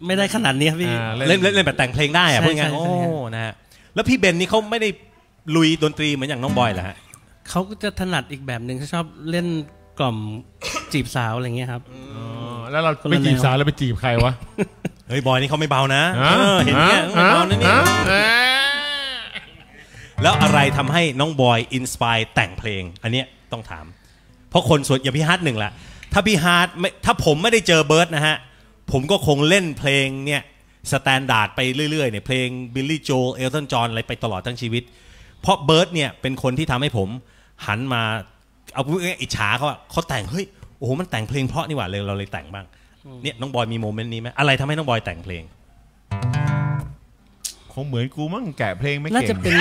ไม่ได้ขนาดนี้พี่เล่นเล่นเล่นแบบแต่งเพลงได้อะพูดง่ายโอ้นะฮะแล้วพี่เบนนี่เขาไม่ได้ลุยดนตรีเหมือนอย่างน้องบอยเหรอฮะเขาจะถนัดอีกแบบหนึ่งเขาชอบเล่นกล่อมจีบสาวอะไรเงี้ยครับแล้วเราไปจีบสาวแล้วไปจีบใครวะเฮ้ยบอยนี่เขาไม่เบานะเห็นเนี่ยไม่เบานะนี่แล้วอะไรทำให้น้องบอยอินสปายแต่งเพลงอันนี้ต้องถามเพราะคนส่วนอย่างพี่ฮาร์ดหนึ่งแหละถ้าพี่ฮาร์ดไม่ถ้าผมไม่ได้เจอเบิร์ดนะฮะผมก็คงเล่นเพลงเนี่ยสแตนดาร์ดไปเรื่อยๆเนี่ยเพลงบิลลี่โจเอลตันจอห์นอะไรไปตลอดทั้งชีวิตเพราะเบิร์ดเนี่ยเป็นคนที่ทำให้ผมหันมาเอาพูดง่ายๆอิจฉาเขาอะเขาแต่งเฮ้ยโอ้โหมันแต่งเพลงเพราะนี่หว่าเลยเราเลยแต่งบ้างเนี่ยน้องบอยมีโมเมนต์นี้ไหมอะไรทำให้น้องบอยแต่งเพลงคงเหมือนกูมั้งแกะเพลงไม่เก่งน่าจะเป็น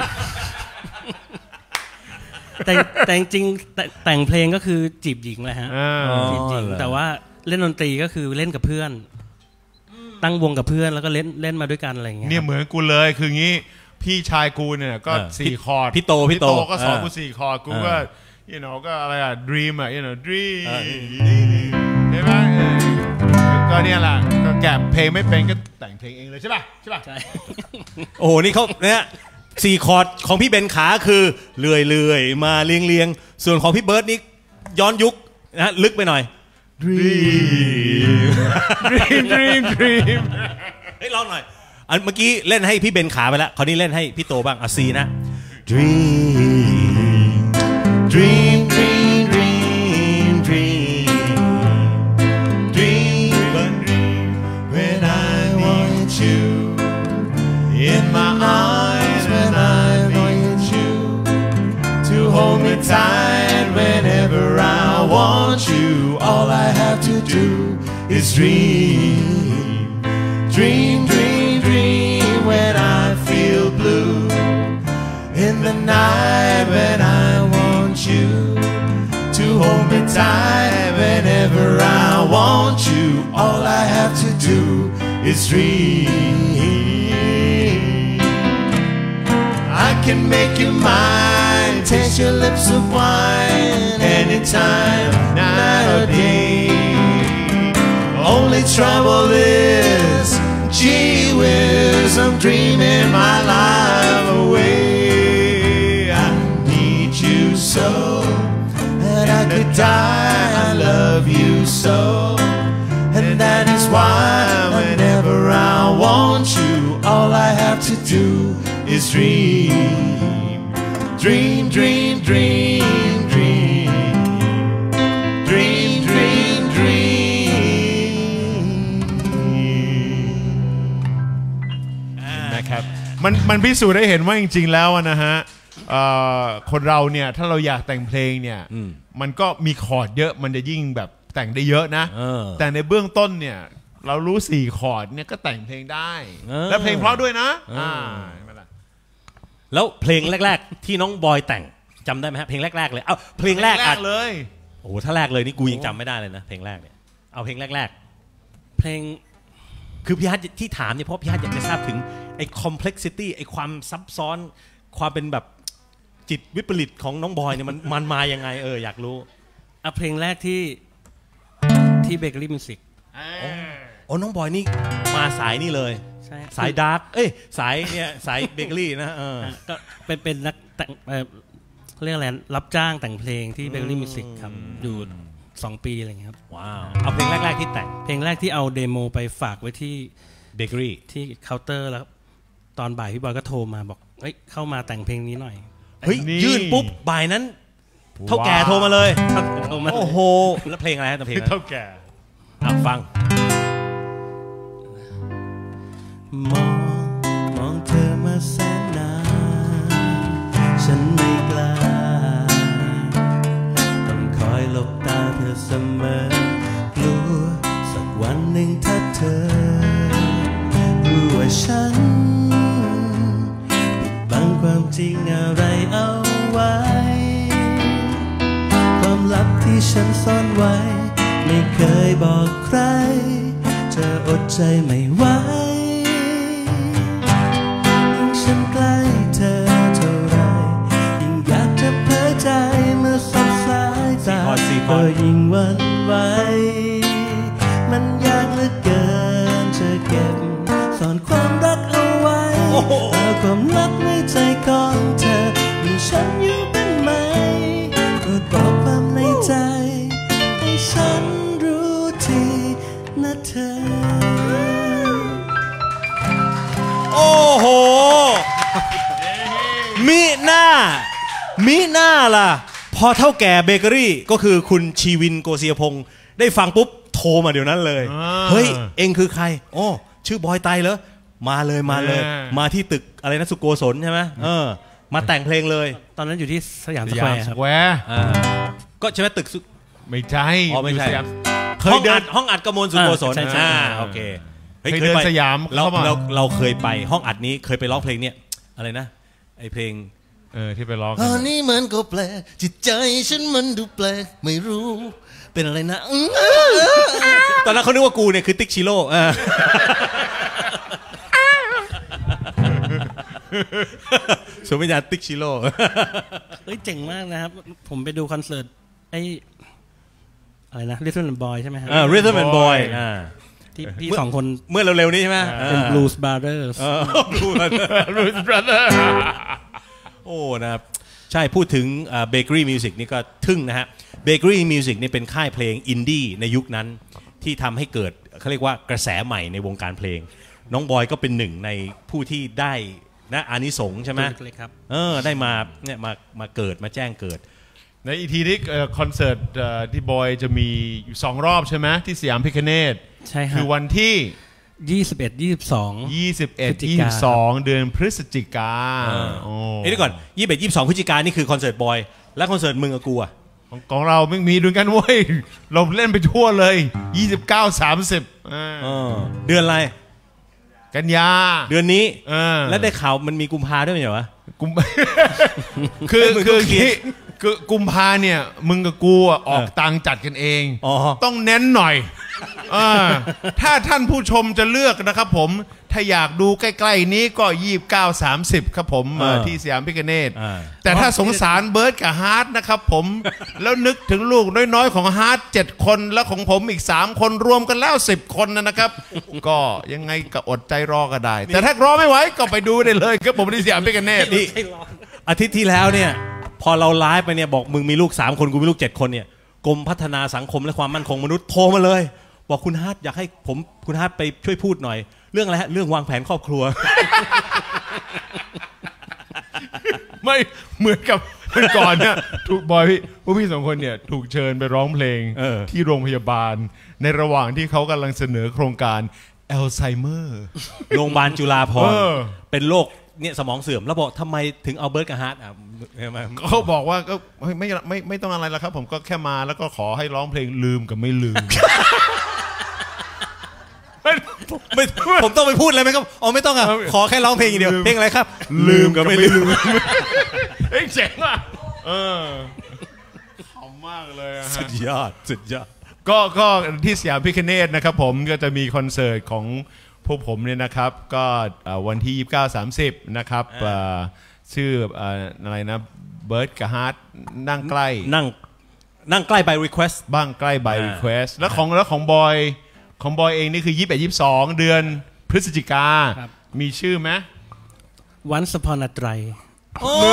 แต่แต่จริงแต่งเพลงก็คือจีบหญิงแหละฮะจีบหญิงแต่ว่าเล่นดนตรีก็คือเล่นกับเพื่อนตั้งวงกับเพื่อนแล้วก็เล่นเล่นมาด้วยกันอะไรอย่างเงี้ยเนี่ยเหมือนกูเลยคืองี้พี่ชายกูเนี่ยก็สี่คอร์ดพี่โตพี่โตก็สอนกูสี่คอร์ดกูก็ you know ก็อะไรอะ dream อะ you know dream ใช่ไหมก็เนี่ยแหละก็แกะเพลงไม่เป็นก็แต่งเพลงเองเลยใช่ป่ะใช่ป่ะใช่โอ้โหนี่เขาเนี่ยสี่คอร์ดของพี่เบนขาคือเลื่อยเลื่อยมาเรียงเรียงส่วนของพี่เบิร์ดนี่ย้อนยุคนะลึกไปหน่อย dream dream dream dream เฮ้ยลองหน่อยอันเมื่อกี้เล่นให้พี่เบนขาไปแล้วคราวนี้เล่นให้พี่โตบ้างอ่ะซีนะ dream dream dream dream dream dream but dream when I want you in my arms when I want you to hold me tight whenever I want you all I have to do is dream dream dream dream when I feel blue in the night when I want you to hold me tight whenever I want you all I have to do is dream I can make you mine taste your lips of wine anytime night or day only trouble is gee whiz I'm dreaming my life away I need you so that I could die I love you so and that is why whenever I want you all I have to do is dream dream dream dream dream dream dream dream นะครับมันมันพิสูจน์ได้เห็นว่าจริงๆแล้วนะฮะคนเราเนี่ยถ้าเราอยากแต่งเพลงเนี่ยมันก็มีคอร์ดเยอะมันจะยิ่งแบบแต่งได้เยอะนะแต่ในเบื้องต้นเนี่ยเรารู้สี่คอร์ดเนี่ยก็แต่งเพลงได้และเพลงเพราะด้วยนะแล้วเพลงแรกๆที่น้องบอยแต่งจำได้ไหมฮะเพลงแรกๆเลยเอาเพลงแรกเลยโอ้โหถ้าแรกเลยนี่กูยังจำไม่ได้เลยนะเพลงแรกเนี่ยเอาเพลงแรกๆเพลงคือพี่ฮัทที่ถามเนี่ยเพราะพี่ฮัทอยากจะทราบถึงไอ้ complexity ไอ้ความซับซ้อนความเป็นแบบจิตวิปริตของน้องบอยเนี่ยมันมันมายังไงเอออยากรู้อ่ะเพลงแรกที่ที่เบเกอรี่มิวสิกโอ้น้องบอยนี่มาสายนี่เลยสายดาร์กเอ้ยสายเนี่ยสายเบเกอรี่นะเออก็เป็นเป็นนักแต่งเรียกอะไรรับจ้างแต่งเพลงที่เบเกอรี่มิวสิกครับอยู่สองปีอะไรอย่างเงี้ยครับว้าวเอาเพลงแรกๆที่แต่งเพลงแรกที่เอาเดโมไปฝากไว้ที่เบเกอรี่ที่เคาน์เตอร์แล้วตอนบ่ายพี่บอยก็โทรมาบอกเฮ้ยเข้ามาแต่งเพลงนี้หน่อยเฮ้ยยื่นปุ๊บบ่ายนั้นเท่าแก่โทรมาเลยโอ้โหแล้วเพลงอะไรฮะเพลงเท่าแก่ฟังมองมองเธอมาแสนนานฉันไม่กล้าต้องคอยหลบตาเธอเสมอกลัวสักวันหนึ่งถ้าเธอรู้ว่าฉันปิดบังความจริงอะไรเอาไว้ความลับที่ฉันซ่อนไว้ไม่เคยบอกใครเธออดใจไม่ไหวยิ่งฉันใกล้เธอเท่าไรยิ่งอยากจะเผยใจเมื่อสบสายตาก็ยิ่งหวั่นไหวมันยากเหลือเกินจะซ่อนความรักเอาไว้เอาความลับในใจของเธอมีฉันอยู่บ้างไหมโปรดบอกความในใจให้ฉันรู้ทีนะเธอโอ้โหมิหน้ามิหน้าล่ะพอเท่าแก่เบเกอรี่ก็คือคุณชีวินโกศิยพงศ์ได้ฟังปุ๊บโทรมาเดี๋ยวนั้นเลยเฮ้ยเอ็งคือใครโอ้ชื่อบอยไตเหรอมาเลยมาเลยมาที่ตึกอะไรนะสุโกศลใช่ไหมเออมาแต่งเพลงเลยตอนนั้นอยู่ที่สยามสแควร์ครับก็ใช่ไหมตึกไม่ใช่อ๋อไม่ใช่เคยเดินห้องอัดกมลสุโกศลอ่าโอเคเคยเดินสยามเราเราเราเคยไปห้องอัดนี้เคยไปร้องเพลงเนี่ยอะไรนะไอเพลงเออที่ไปร้องอันนี้มันก็แปลกจิตใจฉันมันดูแปลกไม่รู้เป็นอะไรนะตอนนั้นเขานึกว่ากูเนี่ยคือติ๊กชิโร่สมญญาติ๊กชิโร่เฮ้ยเจ๋งมากนะครับผมไปดูคอนเสิร์ตไออะไรนะ Rhythm and Boy ใช่ไหมครับ Rhythm and Boy ที่พี่สองคนเมื่อเร็วๆนี้ใช่ไหมเป็น Blues Brothers Blues Brothers โอ้นะครับใช่พูดถึงเบเกอรี่มิวสิกนี่ก็ทึ่งนะฮะเบเกอรี่มิวสิกนี่เป็นค่ายเพลงอินดี้ในยุคนั้นที่ทำให้เกิดเขาเรียกว่ากระแสใหม่ในวงการเพลงน้องบอยก็เป็นหนึ่งในผู้ที่ได้นะอานิสงส์ใช่ไหมเออได้มาเนี่ยมามาเกิดมาแจ้งเกิดในอีทีนี้คอนเสิร์ตที่บอยจะมีอยู่สองรอบใช่ไหมที่สยามพิคเนตใช่ครับคือวันที่ยี่สิบเอ็ด ยี่สิบสองยี่สิบเอ็ด ยี่สิบสองเดือนพฤศจิกาโอ้เอ้ยก่อนยี่สิบเอ็ด ยี่สิบสองพฤศจิกานี่คือคอนเสิร์ตบอยและคอนเสิร์ตมึงกับกูอ่ะของเราไม่มีด้วยกันเว้ยเราเล่นไปทั่วเลยยี่สิบเก้า สามสิบเออเดือนอะไรกันยาเดือนนี้แล้วได้ข่าวมันมีกุมภาด้วยมั้ยเหรอกุมคือคือคือกุมภาเนี่ยมึงกับกูออกตังจัดกันเองต้องเน้นหน่อยถ้าท่านผู้ชมจะเลือกนะครับผมถ้าอยากดูใกล้ๆนี้ก็ยี่สิบเก้า สามสิบครับผมที่สยามพิคเนตแต่ถ้าสงสารเบิร์ดกับฮาร์ดนะครับผมแล้วนึกถึงลูกน้อยๆของฮาร์ดเจ็ดคนแล้วของผมอีกสามคนรวมกันแล้วสิบคนนะครับก็ยังไงก็อดใจรอก็ได้แต่ถ้ารอไม่ไหวก็ไปดูได้เลยครับผมที่สยามพิคเนตอาทิตย์ที่แล้วเนี่ยพอเราไลฟ์ไปเนี่ยบอกมึงมีลูกสามคนกูมีลูกเจ็ดคนเนี่ยกรมพัฒนาสังคมและความมั่นคงมนุษย์โทรมาเลยบอกคุณฮาร์ดอยากให้ผมคุณฮาร์ดไปช่วยพูดหน่อยเรื่องอะไรฮะเรื่องวางแผนครอบครัวไม่เหมือนกับเมื่อก่อนเนี่ยถูกบอยพี่พวกพี่สองคนเนี่ยถูกเชิญไปร้องเพลงที่โรงพยาบาลในระหว่างที่เขากำลังเสนอโครงการอัลไซเมอร์โรงพยาบาลจุฬาภรณ์เป็นโรคเนี่ยสมองเสื่อมแล้วบอกทำไมถึงเอาเบิร์ดกับฮาร์ดอ่ะเขาบอกว่าก็ไม่ไม่ไม่ต้องอะไรแล้วครับผมก็แค่มาแล้วก็ขอให้ร้องเพลงลืมกับไม่ลืมไม่ผมต้องไปพูดอะไรไหมครับอ๋อไม่ต้องอ่ะขอแค่ร้องเพลงอย่างเดียวเพลงอะไรครับลืมกับไม่ลืมเฮ้ยเจ๋งอ่ะเออขำมากเลยอ่ะสุดยอดสุดยอดก็ก็ที่สยามพิคเนตนะครับผมก็จะมีคอนเสิร์ตของพวกผมเนี่ยนะครับก็วันที่ยี่สิบเก้า สามสิบนะครับชื่ออะไรนะเบิร์ดกับฮาร์ดนั่งใกล้นั่งนั่งใกล้ by request บ้างใกล้ by request แล้วของแล้วของบอยของบอยเองนี่คือยี่สิบเอ็ด ยี่สิบสองเดือนพฤศจิกามีชื่อไหม Once Upon a Try โอ้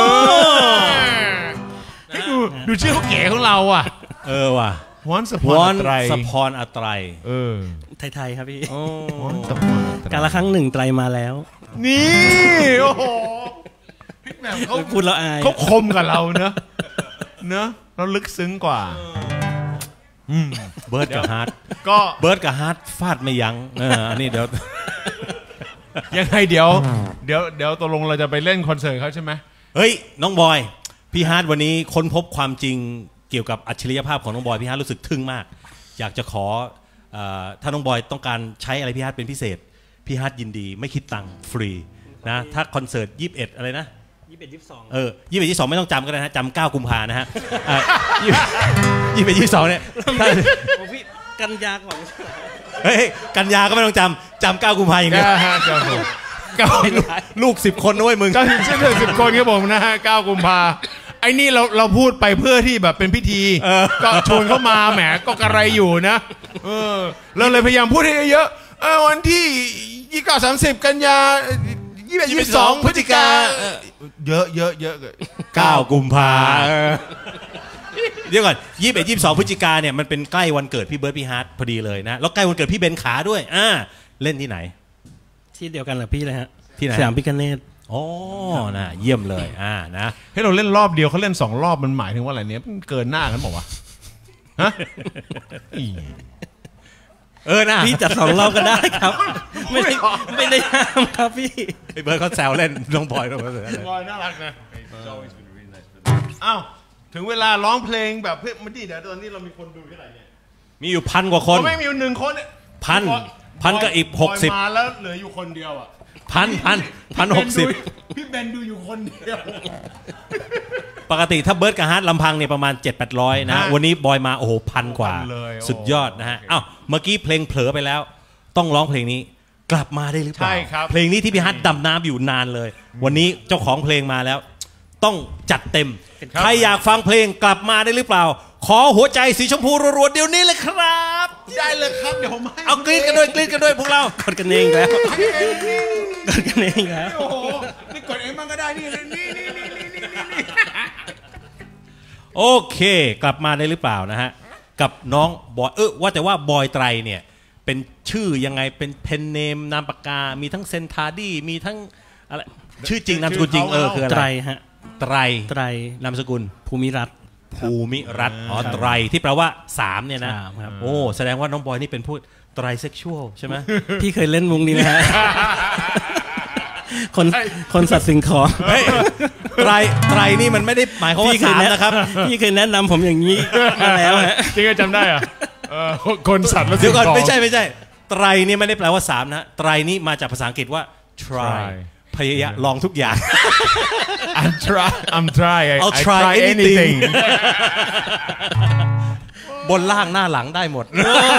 ให้ดูดูชื่อเขาเก๋ของเราอ่ะเออว่ะ Once Upon a Try Once Upon a Try เออไทยๆครับพี่การละครั้งหนึ่งไตรมาแล้วนี่โอ้โหเขาพูดแล้วอายเขาคมกับเราเนอะเนอะเราลึกซึ้งกว่าเบิร์ดกับฮาร์ดก็เบิร์ดกับฮาร์ดฟาดไม่ยั้งอันนี้เดี๋ยวยังไงเดี๋ยวเดี๋ยวเดี๋ยวตกลงเราจะไปเล่นคอนเสิร์ตเขาใช่ไหมเฮ้ยน้องบอยพี่ฮาร์ดวันนี้ค้นพบความจริงเกี่ยวกับอัจฉริยภาพของน้องบอยพี่ฮาร์ดรู้สึกทึ่งมากอยากจะขอถ้าน้องบอยต้องการใช้อะไรพี่ฮาร์ดเป็นพิเศษพี่ฮาร์ดยินดีไม่คิดตังค์ฟรีนะถ้าคอนเสิร์ตยี่สิบเอ็ดอะไรนะยี่สิบเอ็ด ยี่สิบสองเออยี่สิบเอ็ด ยี่สิบสองไม่ต้องจำก็ได้นะจำเก้ากุมภานะฮะยี่สิบเอ็ด ยี่สิบสองเนี่ยพี่กันยาก่อนเฮ้ยกันยาก็ไม่ต้องจำจำเก้ากุมภาอย่างเดียวเก้าลูกสิบคนด้วยมึงเก้าสิบเชื่อสิบคนครับผมนะฮะเก้ากุมภาไอ้นี่เราเราพูดไปเพื่อที่แบบเป็นพิธีก็ชวนเข้ามาแหมก็กระไรอยู่นะเออเราเลยพยายามพูดให้เยอะเออวันที่ยี่สิบเก้าสามสิบกันยายี่สิบเอ็ดยี่สิบสองพฤศจิกาเยอะเยอะเยอะเก้ากุมภาเดี๋ยวก่อนยี่สิบเอ็ดยี่สิบสองพฤศจิกาเนี่ยมันเป็นใกล้วันเกิดพี่เบิร์ดพี่ฮาร์ดพอดีเลยนะแล้วใกล้วันเกิดพี่เบนขาด้วยอ่าเล่นที่ไหนที่เดียวกันกับพี่เลยฮะที่ไหนสยามพิฆเนศอ๋อนะเยี่ยมเลยอ่านะให้เราเล่นรอบเดียวเขาเล่นสองรอบมันหมายถึงว่าอะไรเนี้ยมันเกินหน้ากันบอกว่าฮะเออนะพี่จัดสองรอบก็ได้ครับไม่ได้ไม่ได้ห้ามครับพี่พี่เบิร์ดเขาแซวเล่นน้องบอยน้องบอยน่ารักนะอ้าวถึงเวลาร้องเพลงแบบเพื่อมาดิเดี๋ยวตอนนี้เรามีคนดูเท่าไหร่เนี่ยมีอยู่พันกว่าคนไม่มีหนึ่งคนพันพันก็อีกหกสิบมาแล้วเหลืออยู่คนเดียวอ่ะพันพันพันหกสิบพี่เบนดูอยู่คนเดียวปกติถ้าเบิร์ดกับฮาร์ดลำพังเนี่ยประมาณเจ็ดแปดร้อยนะวันนี้บอยมาโอ้โหพันกว่าสุดยอดนะฮะอ้าวเมื่อกี้เพลงเผลอไปแล้วต้องร้องเพลงนี้กลับมาได้หรือเปล่าเพลงนี้ที่พี่ฮาร์ดดำน้ำอยู่นานเลยวันนี้เจ้าของเพลงมาแล้วต้องจัดเต็มใครอยากฟังเพลงกลับมาได้หรือเปล่าขอหัวใจสีชมพูรัวๆเดี๋ยวนี้เลยครับได้เลยครับเดี๋ยวผมให้เอากรี๊ดกันด้วยกรี๊ดกันด้วยพวกเรากดกันเองแล้วกดกันเองแล้วโอ้โหนี่กดเองมันก็ได้นี่นี่นี่นี่นี่โอเคกลับมาได้หรือเปล่านะฮะกับน้องบอยเออว่าแต่ว่าบอยไตรเนี่ยเป็นชื่อยังไงเป็นเพนเนมนามปากกามีทั้งเซนทาดี้มีทั้งอะไรชื่อจริงนามสกุลจริงเออคืออะไรไตรฮะไตรไตรนามสกุลภูมิรัตน์ภูมิรัตน์อ๋อไตรที่แปลว่าสามเนี่ยนะโอ้แสดงว่าน้องบอยนี่เป็นผู้ไตรเซ็กชวลใช่ไหมพี่เคยเล่นวงนี้ไหมฮะคนคนสัตว์สิ่งของไตรไตรนี่มันไม่ได้หมายความว่าสามนะครับพี่เคยแนะนำผมอย่างนี้มาแล้วฮะจริงจำได้อะคนสัตว์และสิ่งของเดี๋ยวก่อนไม่ใช่ไม่ใช่ไตรนี่ไม่ได้แปลว่าสามนะไตรนี่มาจากภาษาอังกฤษว่า try พยายามลองทุกอย่าง I'm try I'm try I'll try anything บนล่างหน้าหลังได้หมด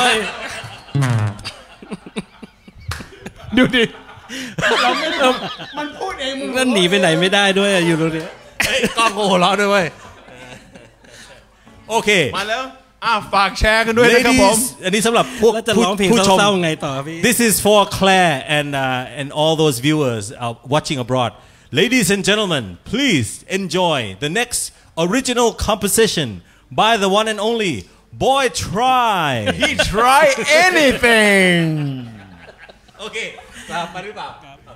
ดูดิเราไม่มันพูดเองมันหนีไปไหนไม่ได้ด้วยอยู่ตรงนี้กล้องโง่ล้อด้วยเว้ยโอเคมาแล้วอ่ะฝากแชร์กันด้วยนะครับผมอันนี้สำหรับพวกผู้ชมไงต่อพี่ This is for Claire and uh, and all those viewers uh, watching abroad Ladies and gentlemen please enjoy the next original composition by the one and only Boy Try He try anything โอเคกลับมาหรือเปล่า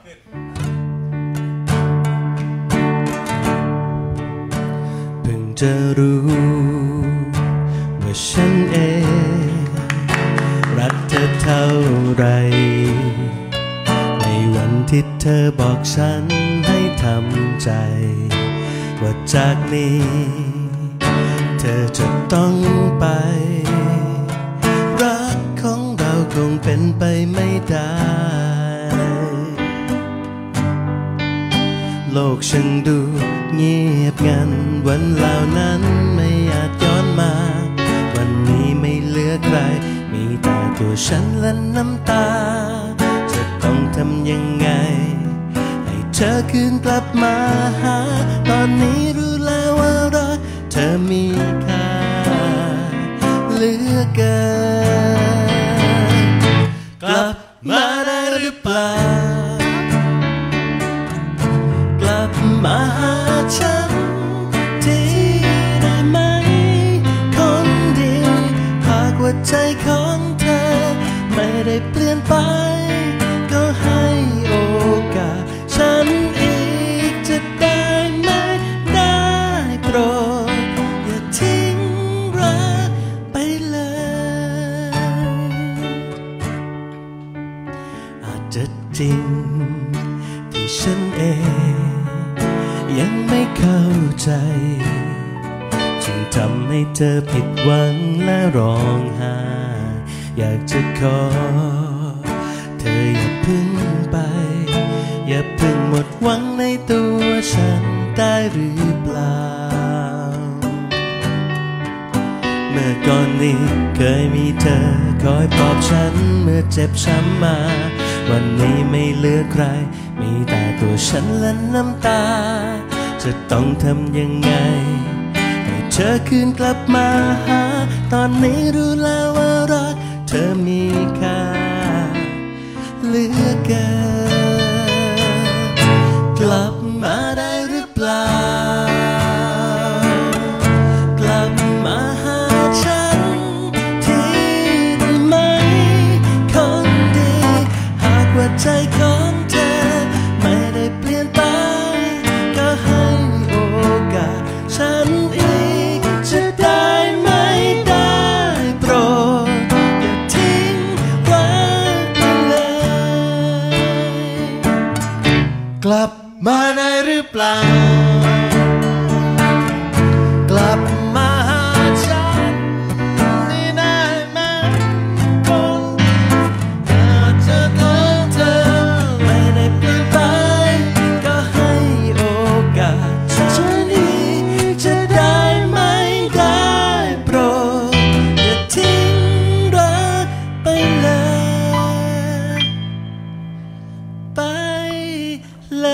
เพิ่งจะรู้ว่าฉันเองรักเธอเท่าไรในวันที่เธอบอกฉันให้ทำใจว่าจากนี้เธอจะต้องไปรักของเราคงเป็นไปไม่ได้โลกฉันดูเงียบงันวันเหล่านั้นไม่อาจย้อนมาวันนี้ไม่เหลือใครมีแต่ตัวฉันและน้ำตาจะต้องทำยังไงให้เธอคืนกลับมาหาตอนนี้รู้แล้วว่ารักเธอมีค่าเหลือเกินกลับมาได้หรือเปล่ากลับมาหาฉันที่ได้ไหมคนดีหากว่าใจของเธอไม่ได้เปลี่ยนไปก็ให้โอกาสฉันอีกจะได้ไหมได้โปรดอย่าทิ้งรักไปเลยอาจจะจริงที่ฉันเองยังไม่เข้าใจจึงทำให้เธอผิดหวังและร้องไห้อยากจะขอเธออย่าพึ่งไปอย่าพึ่งหมดหวังในตัวฉันได้หรือเปล่าเมื่อก่อนนี้เคยมีเธอคอยปลอบฉันเมื่อเจ็บช้ำมาวันนี้ไม่เหลือใครมีแต่ตัวฉันและน้ำตาจะต้องทำยังไงให้เธอคืนกลับมาหาตอนนี้รู้แล้วว่ารักเธอมีค่าเหลือเกิกลับมาได้หรือเปล่ากลับมาหาฉันทีได้ไหมคนดีหากว่าใจของเธอไม่ได้เปลี่ยนไปก็ให้โอกาสฉันอีกจะได้ไหมได้โปรดอย่าทิ้งไว้เลยกลับมาได้หรือเปล่ากลับมาหาฉันนี่ได้ไหมคนดีหากเธอของเธอไม่ได้เปลี่ยนไปก็ให้โอกาสฉันอีกจะได้ไหมได้โปรดอย่าทิ้งรักไปเลยไปเลย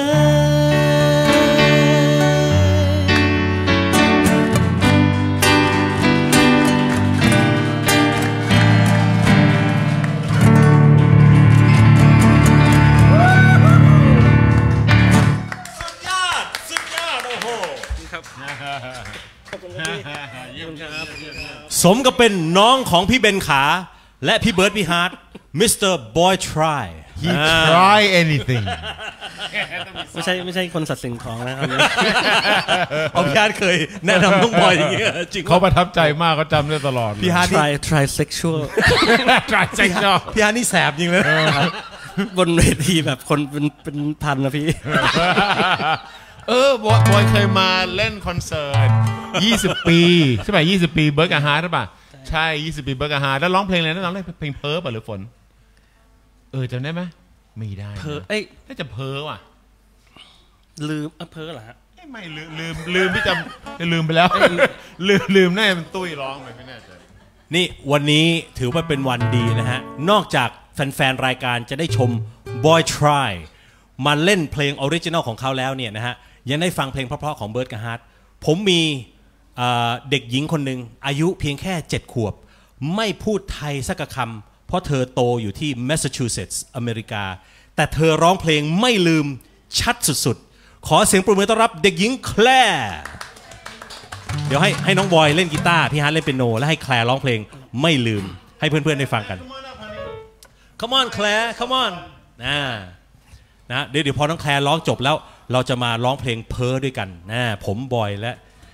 สมกับเป็นน้องของพี่เบนขาและพี่เบิร์ดพี่ฮาร์ดมิสเตอร์บอยทราย He try anything ไม่ใช่ไม่ใช่คนสัตว์สิ่งของนะครับเอาพี่ฮาร์ดเคยแนะนำน้องบอยอย่างเงี้ยจริงเขาประทับใจมากเขาจำได้ตลอดพี่ฮาร์ด try try sexual try sexual พี่ฮาร์ดนี่แสบจริงเลยบนเวทีแบบคนเป็นเป็นพันนะพี่เออบอยบอยเคยมาเล่นคอนเสิร์ตยี่สิบปีใช่ป่ะยี่สิบปีเบิร์กอาฮาร์ดใช่ป่ะใช่ยี่สิบปีเบิร์กอาฮาร์ดแล้วร้องเพลงอะไรนะร้องเพลงเพ้อป่ะหรือฝนเออจำได้ไหมไม่ได้เพ้อเอ้ยน่าจะเพ้อว่ะลืมเพ้อเหรอฮะไม่ลืมลืมลืมพี่จำลืมไปแล้วลืมลืมแน่เป็นตุ้ยร้องไปไม่แน่ใจนี่วันนี้ถือว่าเป็นวันดีนะฮะนอกจากแฟนๆรายการจะได้ชม Boy Try มาเล่นเพลงออริจินอลของเขาแล้วเนี่ยนะฮะยังได้ฟังเพลงเพราะๆของเบิร์ดกับฮาร์ดผมมีเด็กหญิงคนหนึ่งอายุเพียงแค่เจ็ดขวบไม่พูดไทยสักคำเพราะเธอโตอยู่ที่แมสซาชูเซตส์อเมริกาแต่เธอร้องเพลงไม่ลืมชัดสุดๆขอเสียงปรบมือต้อนรับเด็กหญิงแคลร์เดี๋ยวให้ให้น้องบอยเล่นกีตาร์พี่ฮาร์ดเล่นเปียโนและให้แคลร์ร้องเพลงไม่ลืมให้เพื่อนๆได้ฟังกัน Come on Claire Come on นะนะเดี๋ยวเดี๋ยวพอน้องแคลร์ร้องจบแล้วเราจะมาร้องเพลงเพ้อด้วยกันนะผมบอยและ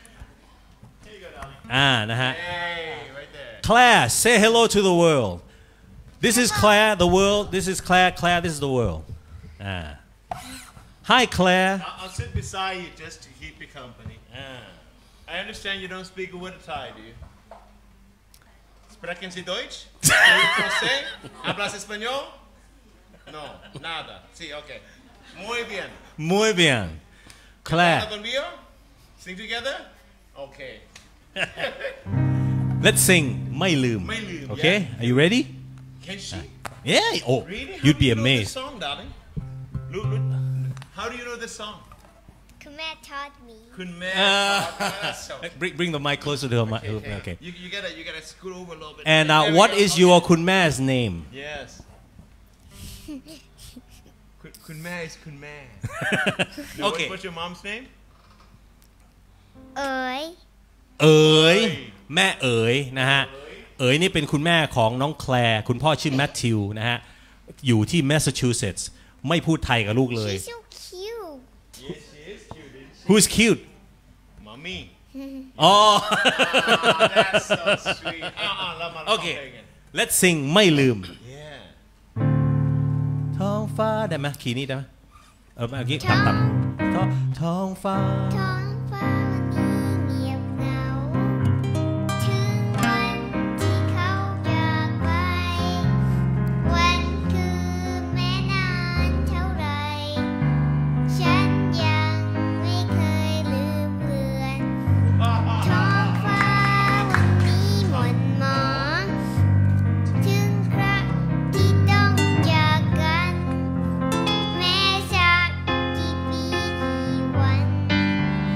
อ่านะฮะ Claire say hello to the world This is Claire the world This is Claire Claire this is the world อ่า Hi Claire I'll sit beside you just to keep you company I understand you don't speak a word of Thai do you Sprechen Sie Deutsch Francés Hablas Español No nada Sí okay Muy bien Muy bien Claire Sing together Okay Let's sing ไม่ลืม Okay Are you ready Can she Yeah Oh You'd be amazed Song darling How do you know this song คุณแม่ taught me คุณแม่ Bring bring the mic closer to her mic Okay You you gotta you gotta scoot over a little bit And uh, what is your คุณแม่ 's name Yes คุณแม่ is คุณแม่ Okay What's your mom's name เอ๋ยเอ๋ยแม่เอ๋ยนะฮะเอ๋ยนี่เป็นคุณแม่ของน้องแคลร์คุณพ่อชื่อแมทธิวนะฮะอยู่ที่แมสซาชูเซตส์ไม่พูดไทยกับลูกเลย She's so cute Yes she is cute Who's cute Mommy Oh That's so sweet Okay Let's sing ไม่ลืม Yeah ท้องฟ้าได้ไหมคีย์นี้ได้ไหมเออเมื่อกี้ต่ำต่ำท้องฟ้าท้องฟ้าวันนี้เงียบเหงาถึงวันที่เขาจากไปวันคือแม้นานเท่าไรฉันยังไม่เคยลืมเลือนท้องฟ้าวันนี้หม่นหมองถึงครั้งที่ต้องจากกันแม้สักกี่ปีกี่วัน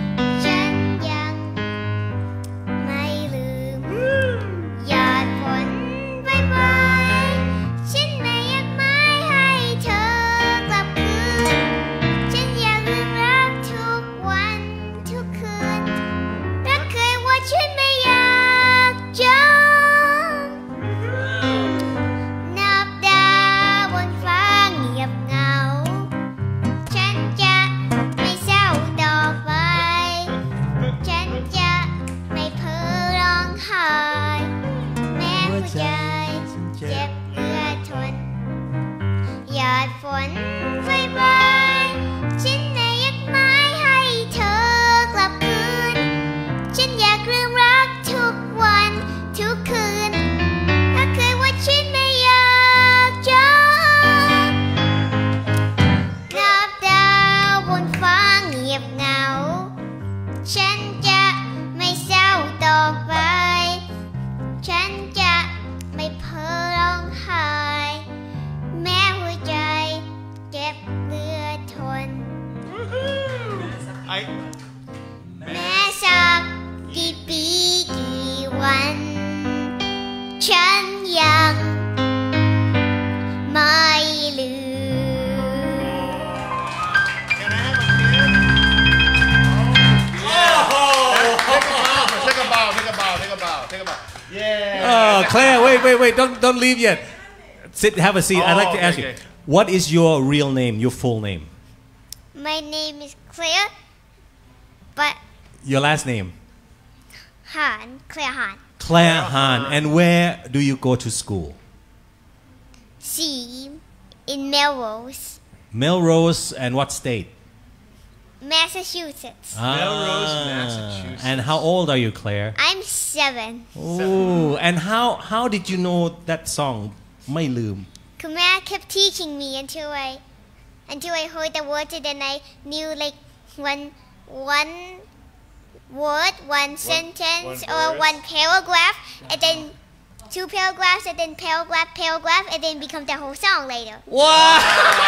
ฉันยังไม่ลืม Take a bow, take a bow, take a bow, take a bow. Yeah. Oh, Claire, wait, wait, wait! Don't don't leave yet. Sit, have a seat. I'd like to Oh, ask okay, you, okay. what is your real name, your full name, My name is Claire but your last name? Han Claire Han Claire Han. And where do you go to school? C in Melrose Melrose, and what state? Massachusetts Melrose, Ah, Massachusetts. And how old are you, Claire? I'm seven Oh, and how how did you know that song? ไม่ลืม Kumar kept teaching me until I until I heard the words and then I knew like one one word one sentence one or verse. one paragraph and then two paragraphs and then paragraph paragraph and then become the whole song later Wow!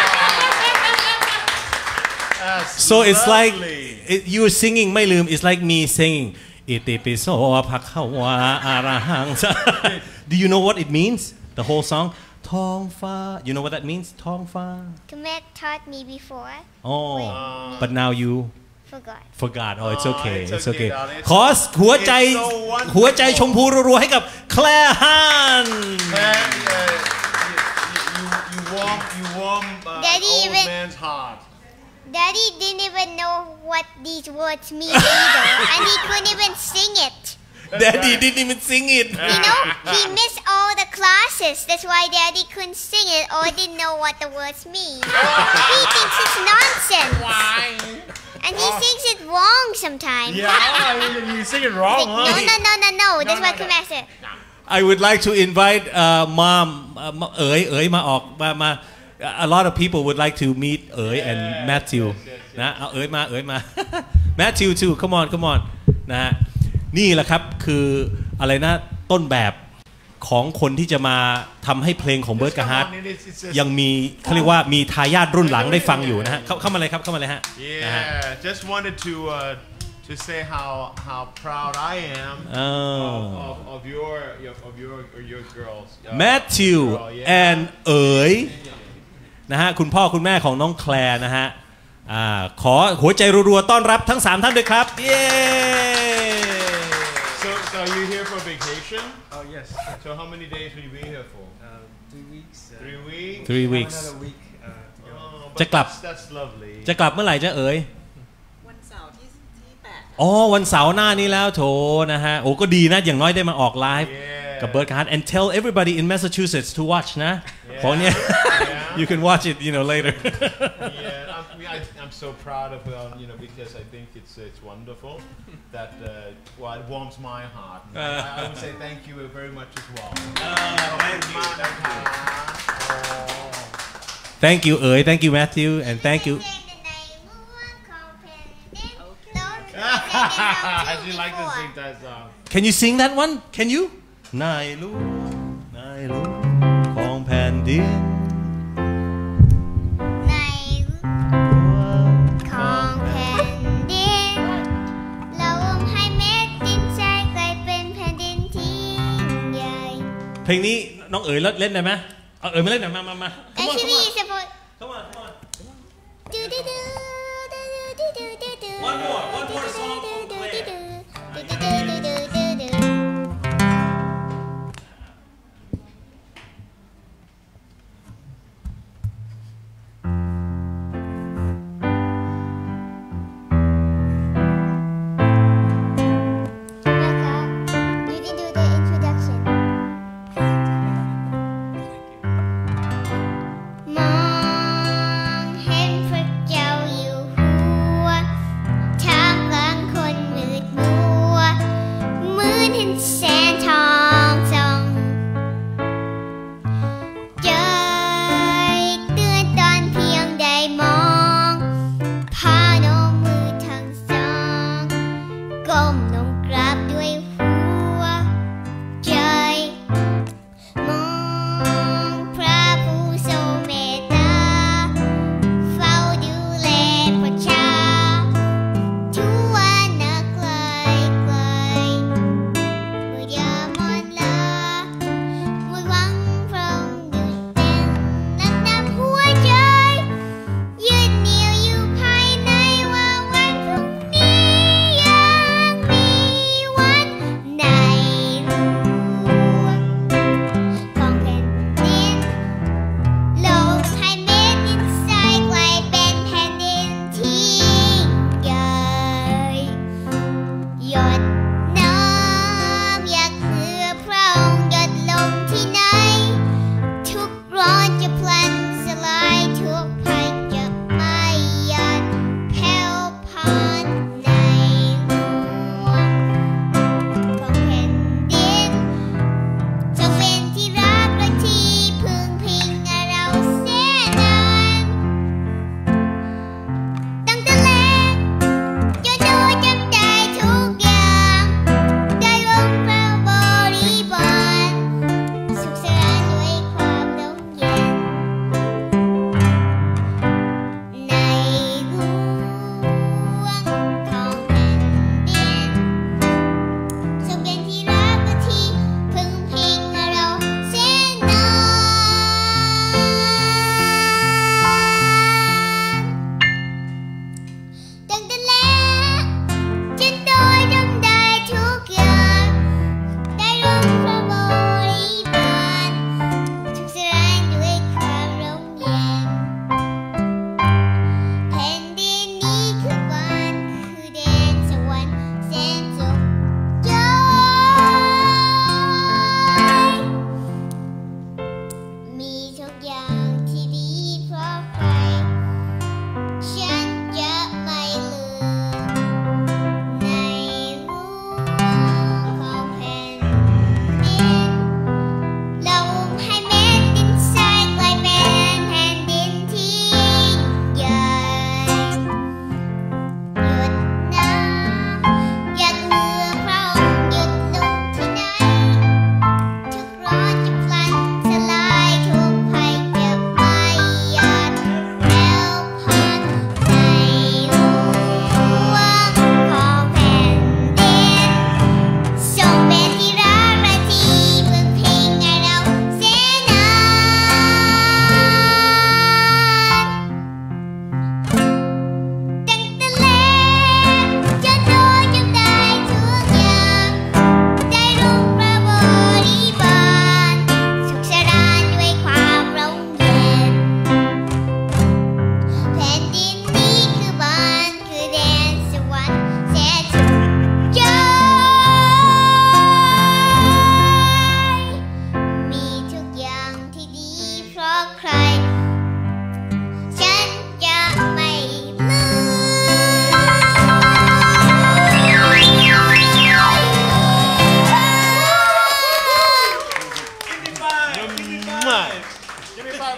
That's So it's like lovely. it, you were singing ไม่ลืม It's like me singing อิติปิโสภควาอะระหัง Do you know what it means? The whole song ท้องฟ้า You know what that means? ท้องฟ้า Kumar taught me before Oh, but now you forgot forgot. Oh, it's Oh, okay. it's It's okay, okay. darling. It's- ขอหัวใจ it's so wonderful. หัวใจชมพูรัวๆให้กับ Claire Han. Man, yeah, you, you, you warm, you warm uh, Daddy old even- man's heart. Daddy didn't even know what these words mean either and he couldn't even sing it Daddy didn't even sing it. You know, he missed all the classes. That's why Daddy couldn't sing it or didn't know what the words mean. He thinks it's nonsense. Why? And he sings it wrong sometimes. Yeah, I mean, you sing it wrong, Like, no, huh? no, no, no, no. That's no, what no. Kumar said. I would like to invite uh, mom เอ๋ยเอ๋ยมาออกมามา A lot of people would like to meet เอ๋ย and Matthew นะเอาเอ๋ยมาเอ๋ยมา Matthew too come on come on นะฮะนี่แหละครับคืออะไรนะต้นแบบของคนที่จะมาทำให้เพลงของเบิร์ดกับฮาร์ด Come on, it's- it's just- ยังมีเขาเรียกว่ามีทายาทรุ่นหลังได้ฟังอยู่นะฮะเข้าเข้ามาเลยครับเข้ามาเลยฮะนะฮะ Yeah, just wanted to uh, to say how how proud I am Oh. of, of, of your of your of your girls. Uh, Matthew girl, yeah. and เอ๋ยนะฮะคุณพ่อคุณแม่ของน้องแคลร์นะฮะอ่าขอหัวใจรัวๆต้อนรับทั้งสามท่านด้วยครับเย้ So, so are you here for vacation? Oh yes, So how many days will you be here for? uh, three weeks. Uh, Three weeks. three have weeks Another week uh, to go. Oh, but จะกลับ that's, that's lovely. จะกลับเมื่อไหร่จะเอ๋ยวันเสาร์ที่ที่แปดอ๋อวันเสาร์หน้านี้แล้วโถนะฮะโอ้ก็ดีนะอย่างน้อยได้มาออกไลฟ์ Yeah. กับเบิร์ดกับฮาร์ด and tell everybody in Massachusetts to watch นะเพราะเนี้ย Yeah. you can watch it you know later Yeah, I'm, I, I'm so proud of her, you know, because I think it's it's wonderful that uh, well, it warms my heart. I, I would say thank you very much as well. thank you. Oh. thank you เอ๋ย thank you Matthew and thank you I do like to sing that song. Can you sing that one? Can you? นายรู้นายรู้ของแผ่นดินในของแผ่นดินเราอุ้มให้เม็ดดินทรายกลายเป็นแผ่นดินที่ใหญ่เพลงนี้น้องเอ๋ยเล่นได้ไหมเอาเอ๋ยมาเล่นหน่อยมามามา Actually, it's supposed. Come on, come on. Do do do do do do do do. One more, one more song from Claire. Do do do do do do. You didn't do the introduction. มองเห็นพระเจ้าอยู่หัวท่ามกลางคนมืดมัว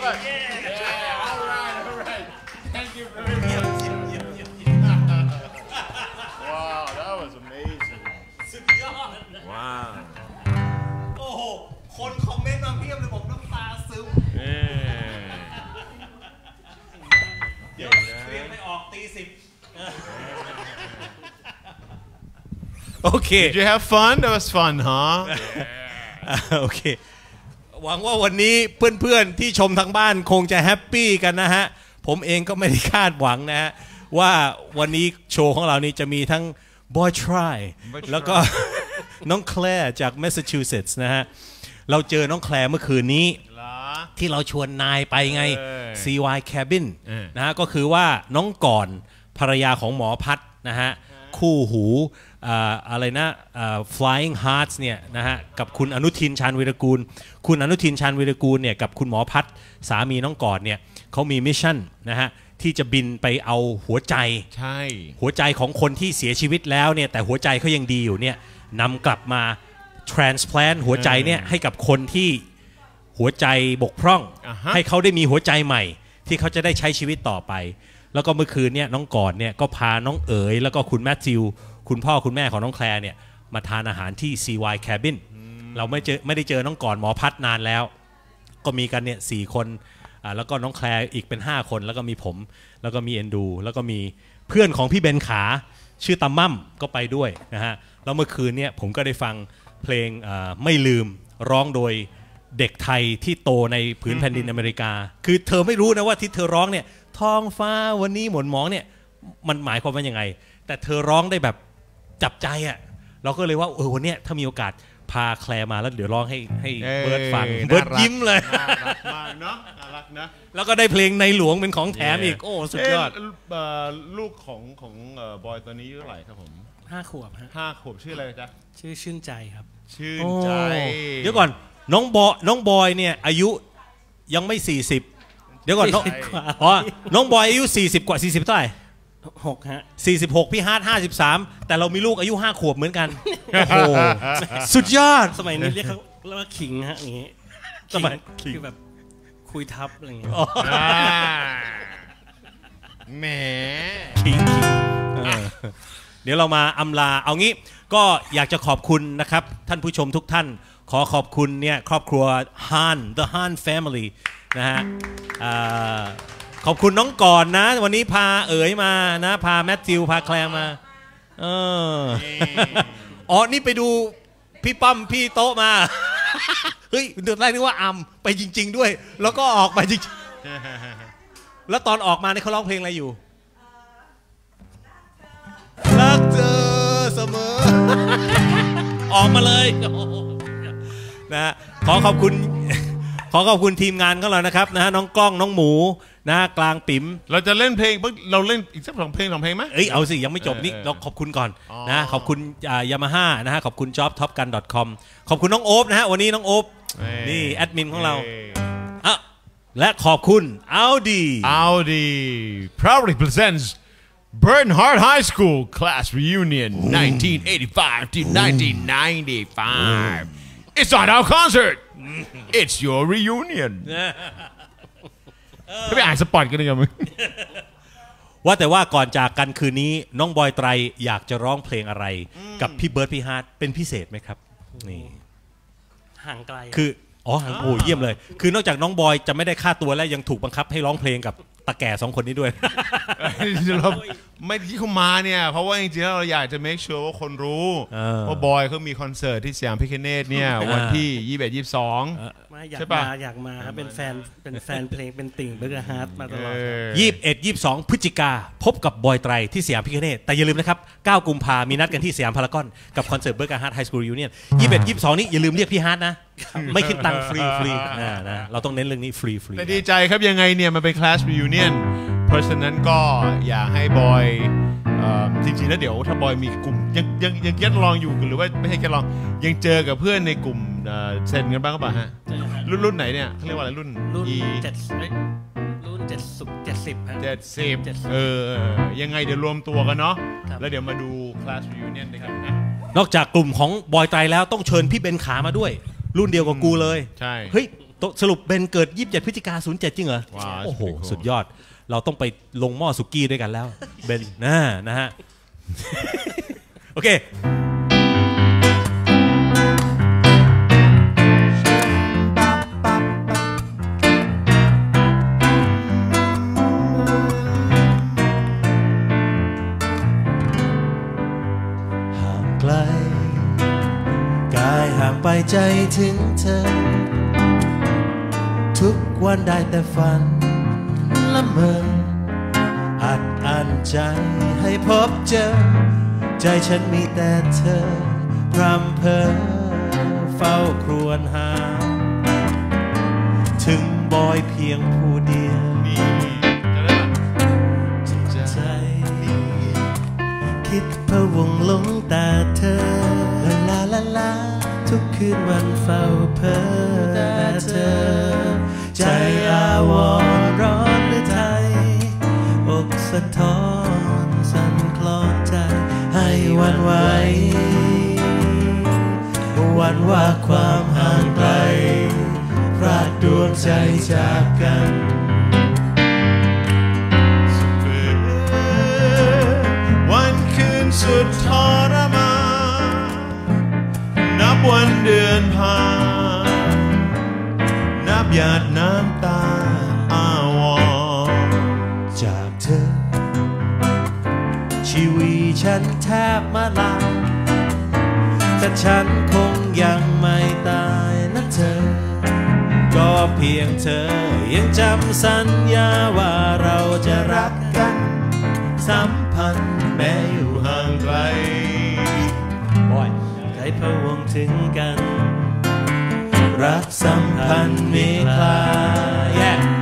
it. Yeah, all right, all right. Thank you very much. Wow, that was amazing. สุดยอด Wow. โอ้โหคนคอมเมนต์มาเพียบเลยบอกน้ำตาซึม Yeah. เดี๋ยวเรียนไม่ออกตีสิบโอเค Did you have fun? That was fun, huh? โอเคหวังว่าวันนี้เพื่อนๆที่ชมทางบ้านคงจะแฮปปี้กันนะฮะผมเองก็ไม่ได้คาดหวังนะฮะว่าวันนี้โชว์ของเรานี้จะมีทั้ง Boy Try แล้วก็ น้องแคลร์จาก Massachusetts นะฮะเราเจอน้องแคลร์เมื่อคืนนี้ที่เราชวนนายไปไง ซี วาย Cabin นะฮะก็คือว่าน้องก่อนภรรยาของหมอพัดนะฮะคู่หูอะไรนะ Flying Hearts เนี่ยนะฮะกับคุณอนุทินชาญวีรกูลคุณอนุทินชาญวีรกูลเนี่ยกับคุณหมอพัดสามีน้องก่อนเนี่ยเขามีมิชชั่นนะฮะที่จะบินไปเอาหัวใจใช่หัวใจของคนที่เสียชีวิตแล้วเนี่ยแต่หัวใจเขายังดีอยู่เนี่ยนำกลับมา transplant หัวใจเนี่ยให้กับคนที่หัวใจบกพร่อง uh-huh. ให้เขาได้มีหัวใจใหม่ที่เขาจะได้ใช้ชีวิตต่อไปแล้วก็เมื่อคืนเนี่ยน้องก่อนเนี่ยก็พาน้องเอ๋ยแล้วก็คุณแมทธิวคุณพ่อคุณแม่ของน้องแคลร์เนี่ยมาทานอาหารที่ ซี วาย Cabin เราไม่เจอไม่ได้เจอน้องก่อนหมอพัดนานแล้วก็มีกันเนี่ยสี่คนแล้วก็น้องแคลร์อีกเป็นห้าคนแล้วก็มีผมแล้วก็มีเอ็นดูแล้วก็มีเพื่อนของพี่เบนขาชื่อตามั่มก็ไปด้วยนะฮะแล้วเมื่อคืนเนี่ยผมก็ได้ฟังเพลงไม่ลืมร้องโดยเด็กไทยที่โตในผืนแผ่นดินอเมริกาคือเธอไม่รู้นะว่าที่เธอร้องเนี่ยท้องฟ้าวันนี้หม่นหมองเนี่ยมันหมายความว่ายังไงแต่เธอร้องได้แบบจับใจอ่ะเราก็เลยว่าเออวันนี้ถ้ามีโอกาสพาแคลร์มาแล้วเดี๋ยวร้องให้ให้เบิร์ดฟังเบิร์ดยิ้มเลยน่ารักมากเนาะน่ารักนะแล้วก็ได้เพลงในหลวงเป็นของแถมอีกโอ้สุดยอดลูกของของบอยตัวนี้เท่าไหร่ครับผมห้าขวบฮะห้าขวบชื่ออะไรจ๊ะชื่อชื่นใจครับชื่นใจเดี๋ยวก่อนน้องบอยน้องบอยเนี่ยอายุยังไม่สี่สิบเดี๋ยวก่อนน้องอ๋อน้องบอยอายุสี่สิบกว่าสี่สิบเท่าไหร่หกฮะสี่สิบหกพี่ฮาร์ดห้าสิบสามแต่เรามีลูกอายุห้าขวบเหมือนกันโอ้โหสุดยอดสมัยนี้เรียกเขาเรียกว่าขิงฮะอย่างงี้สมัยคือแบบคุยทับอะไรอย่างเงี้ยแหมขิงเดี๋ยวเรามาอำลาเอางี้ก็อยากจะขอบคุณนะครับท่านผู้ชมทุกท่านขอขอบคุณเนี่ยครอบครัวฮาน The Han Family นะฮะขอบคุณน้องก่อนนะวันนี้พาเอ๋ยมานะพาแมทธิวพาแคลร์มาเอออ๋อนี่ไปดูพี่ป้อมพี่โต๊ะมาเฮ้ยเดือดไล่นึกว่าอัมไปจริงๆด้วยแล้วก็ออกไปจริงๆแล้วตอนออกมาเนี่ยเขาร้องเพลงอะไรอยู่รักเธอเสมอออกมาเลยนะขอขอบคุณขอขอบคุณทีมงานของเรานะครับนะฮะน้องกล้องน้องหมูนะกลางปิ๋มเราจะเล่นเพลงเราเล่นอีกสักสองเพลงสองเพลงไหมเอ้ยเอาสิยังไม่จบนี่เราขอบคุณก่อนนะขอบคุณยามาฮ่านะฮะขอบคุณ จ็อบท็อปกัน ดอท คอม ขอบคุณน้องโอ๊บนะฮะวันนี้น้องโอ๊บนี่แอดมินของเราอ่ะและขอบคุณ Audi Audi proudly presents Bernhardt High School Class Reunion nineteen eighty-five to nineteen ninety-five It's not our concert It's your reunion ไม่ไปอ่านสปอตกันเลยมั้ยว่าแต่ว่าก่อนจากกันคืนนี้น้องบอยไตรอยากจะร้องเพลงอะไรกับพี่เบิร์ดพี่ฮาร์ดเป็นพิเศษไหมครับนี่ห่างไกลคืออ๋อห่างโอ้เยี่ยมเลยคือนอกจากน้องบอยจะไม่ได้ค่าตัวแล้วยังถูกบังคับให้ร้องเพลงกับตาแก่สองคนนี้ด้วยเราไม่ที่เขามาเนี่ยเพราะว่าจริงๆเราอยากจะ make sure ว่าคนรู้ว่าบอยเขามีคอนเสิร์ตที่สยามพิคเนตเนี่ยวันที่ยี่สิบเอ็ด ยี่สิบสองใช่ป่ะอยากมาครับเป็นแฟนเป็นแฟนเพลงเป็นติ่งเบิร์ดฮาร์ดมาตลอดยี่สิบเอ็ด ยี่สิบสองพฤศจิกาพบกับบอยไตรที่สยามพิคเนตแต่อย่าลืมนะครับเก้ากุมภามีนัดกันที่สยามพารากอนกับคอนเสิร์ตเบิร์ดฮาร์ดไฮสคูลรียูเนียนยี่สิบเอ็ด ยี่สิบสองนี้อย่าลืมเรียกพี่ฮาร์ดนะไม่คิดตังค์ฟรีฟรีนะเราต้องเน้นเรื่องนี้ฟรีฟรีแต่ดีใจครับยังไงเนี่ยมันเป็นคลาสรียูเนียนเพราะฉะนั้นก็อยากให้บอยจริงๆแล้วเดี๋ยวถ้าบอยมีกลุ่มยังยังยังแกนลองอยู่หรือว่าไม่ให้แกนลองยังเจอกับเพื่อนในกลุ่มเซ็นกันบ้างก็ป่ะฮะรุ่นรุ่นไหนเนี่ยเขาเรียกว่าอะไรรุ่นรุ่นเจ็ดรุ่นเจ็ดสิบเจ็ดสิบเจ็ดสิบเออยังไงเดี๋ยวรวมตัวกันเนาะแล้วเดี๋ยวมาดูคลาสรียูเนียนด้วยกันนะนอกจากกลุ่มของบอยไตรแล้วต้องเชิญพี่เบนขามาด้วยรุ่นเดียวกับกูเลยใช่เฮ้ยสรุปเบนเกิดยี่สิบเจ็ดพฤศจิกายนศูนย์เจ็ดจริงเหรอว้าวโอ้โหสุดยอดเราต้องไปลงหม้อสุกี้ด้วยกันแล้วเบนนะนะฮะโอเคห่างไกลกายห่างไปใจถึงเธอทุกวันได้แต่ฝันละเมออัดอั้นใจให้พบเจอใจฉันมีแต่เธอพรำเพอเฝ้าครวญหาถึงบอยเพียงผู้เดียวนี่จะได้ปะใจคิดพะวงหลงแต่เธอลาลาลาลาทุกคืนวันเฝ้าเพ้อแต่เธอใจอาวรณ์ร้อนหรือไทยอกสะท้อนสั่นคลอนใจให้หวันไหวหวันว่าความห่างไกลพรากดวงใจจากกันวันคืนสุดทรมานนับวันเดือนผ่านนับหยาดน้ำตาอาวรณ์จากเธอชีวิตฉันแทบมาลาแต่ฉันคงยังไม่ตายนะเธอก็เพียงเธอยังจำสัญญาว่าเราจะรักกันสัมพันธ์แม้อยู่ห่างไกลใครพะวงถึงกันรักสัมพันธ์มีคลาย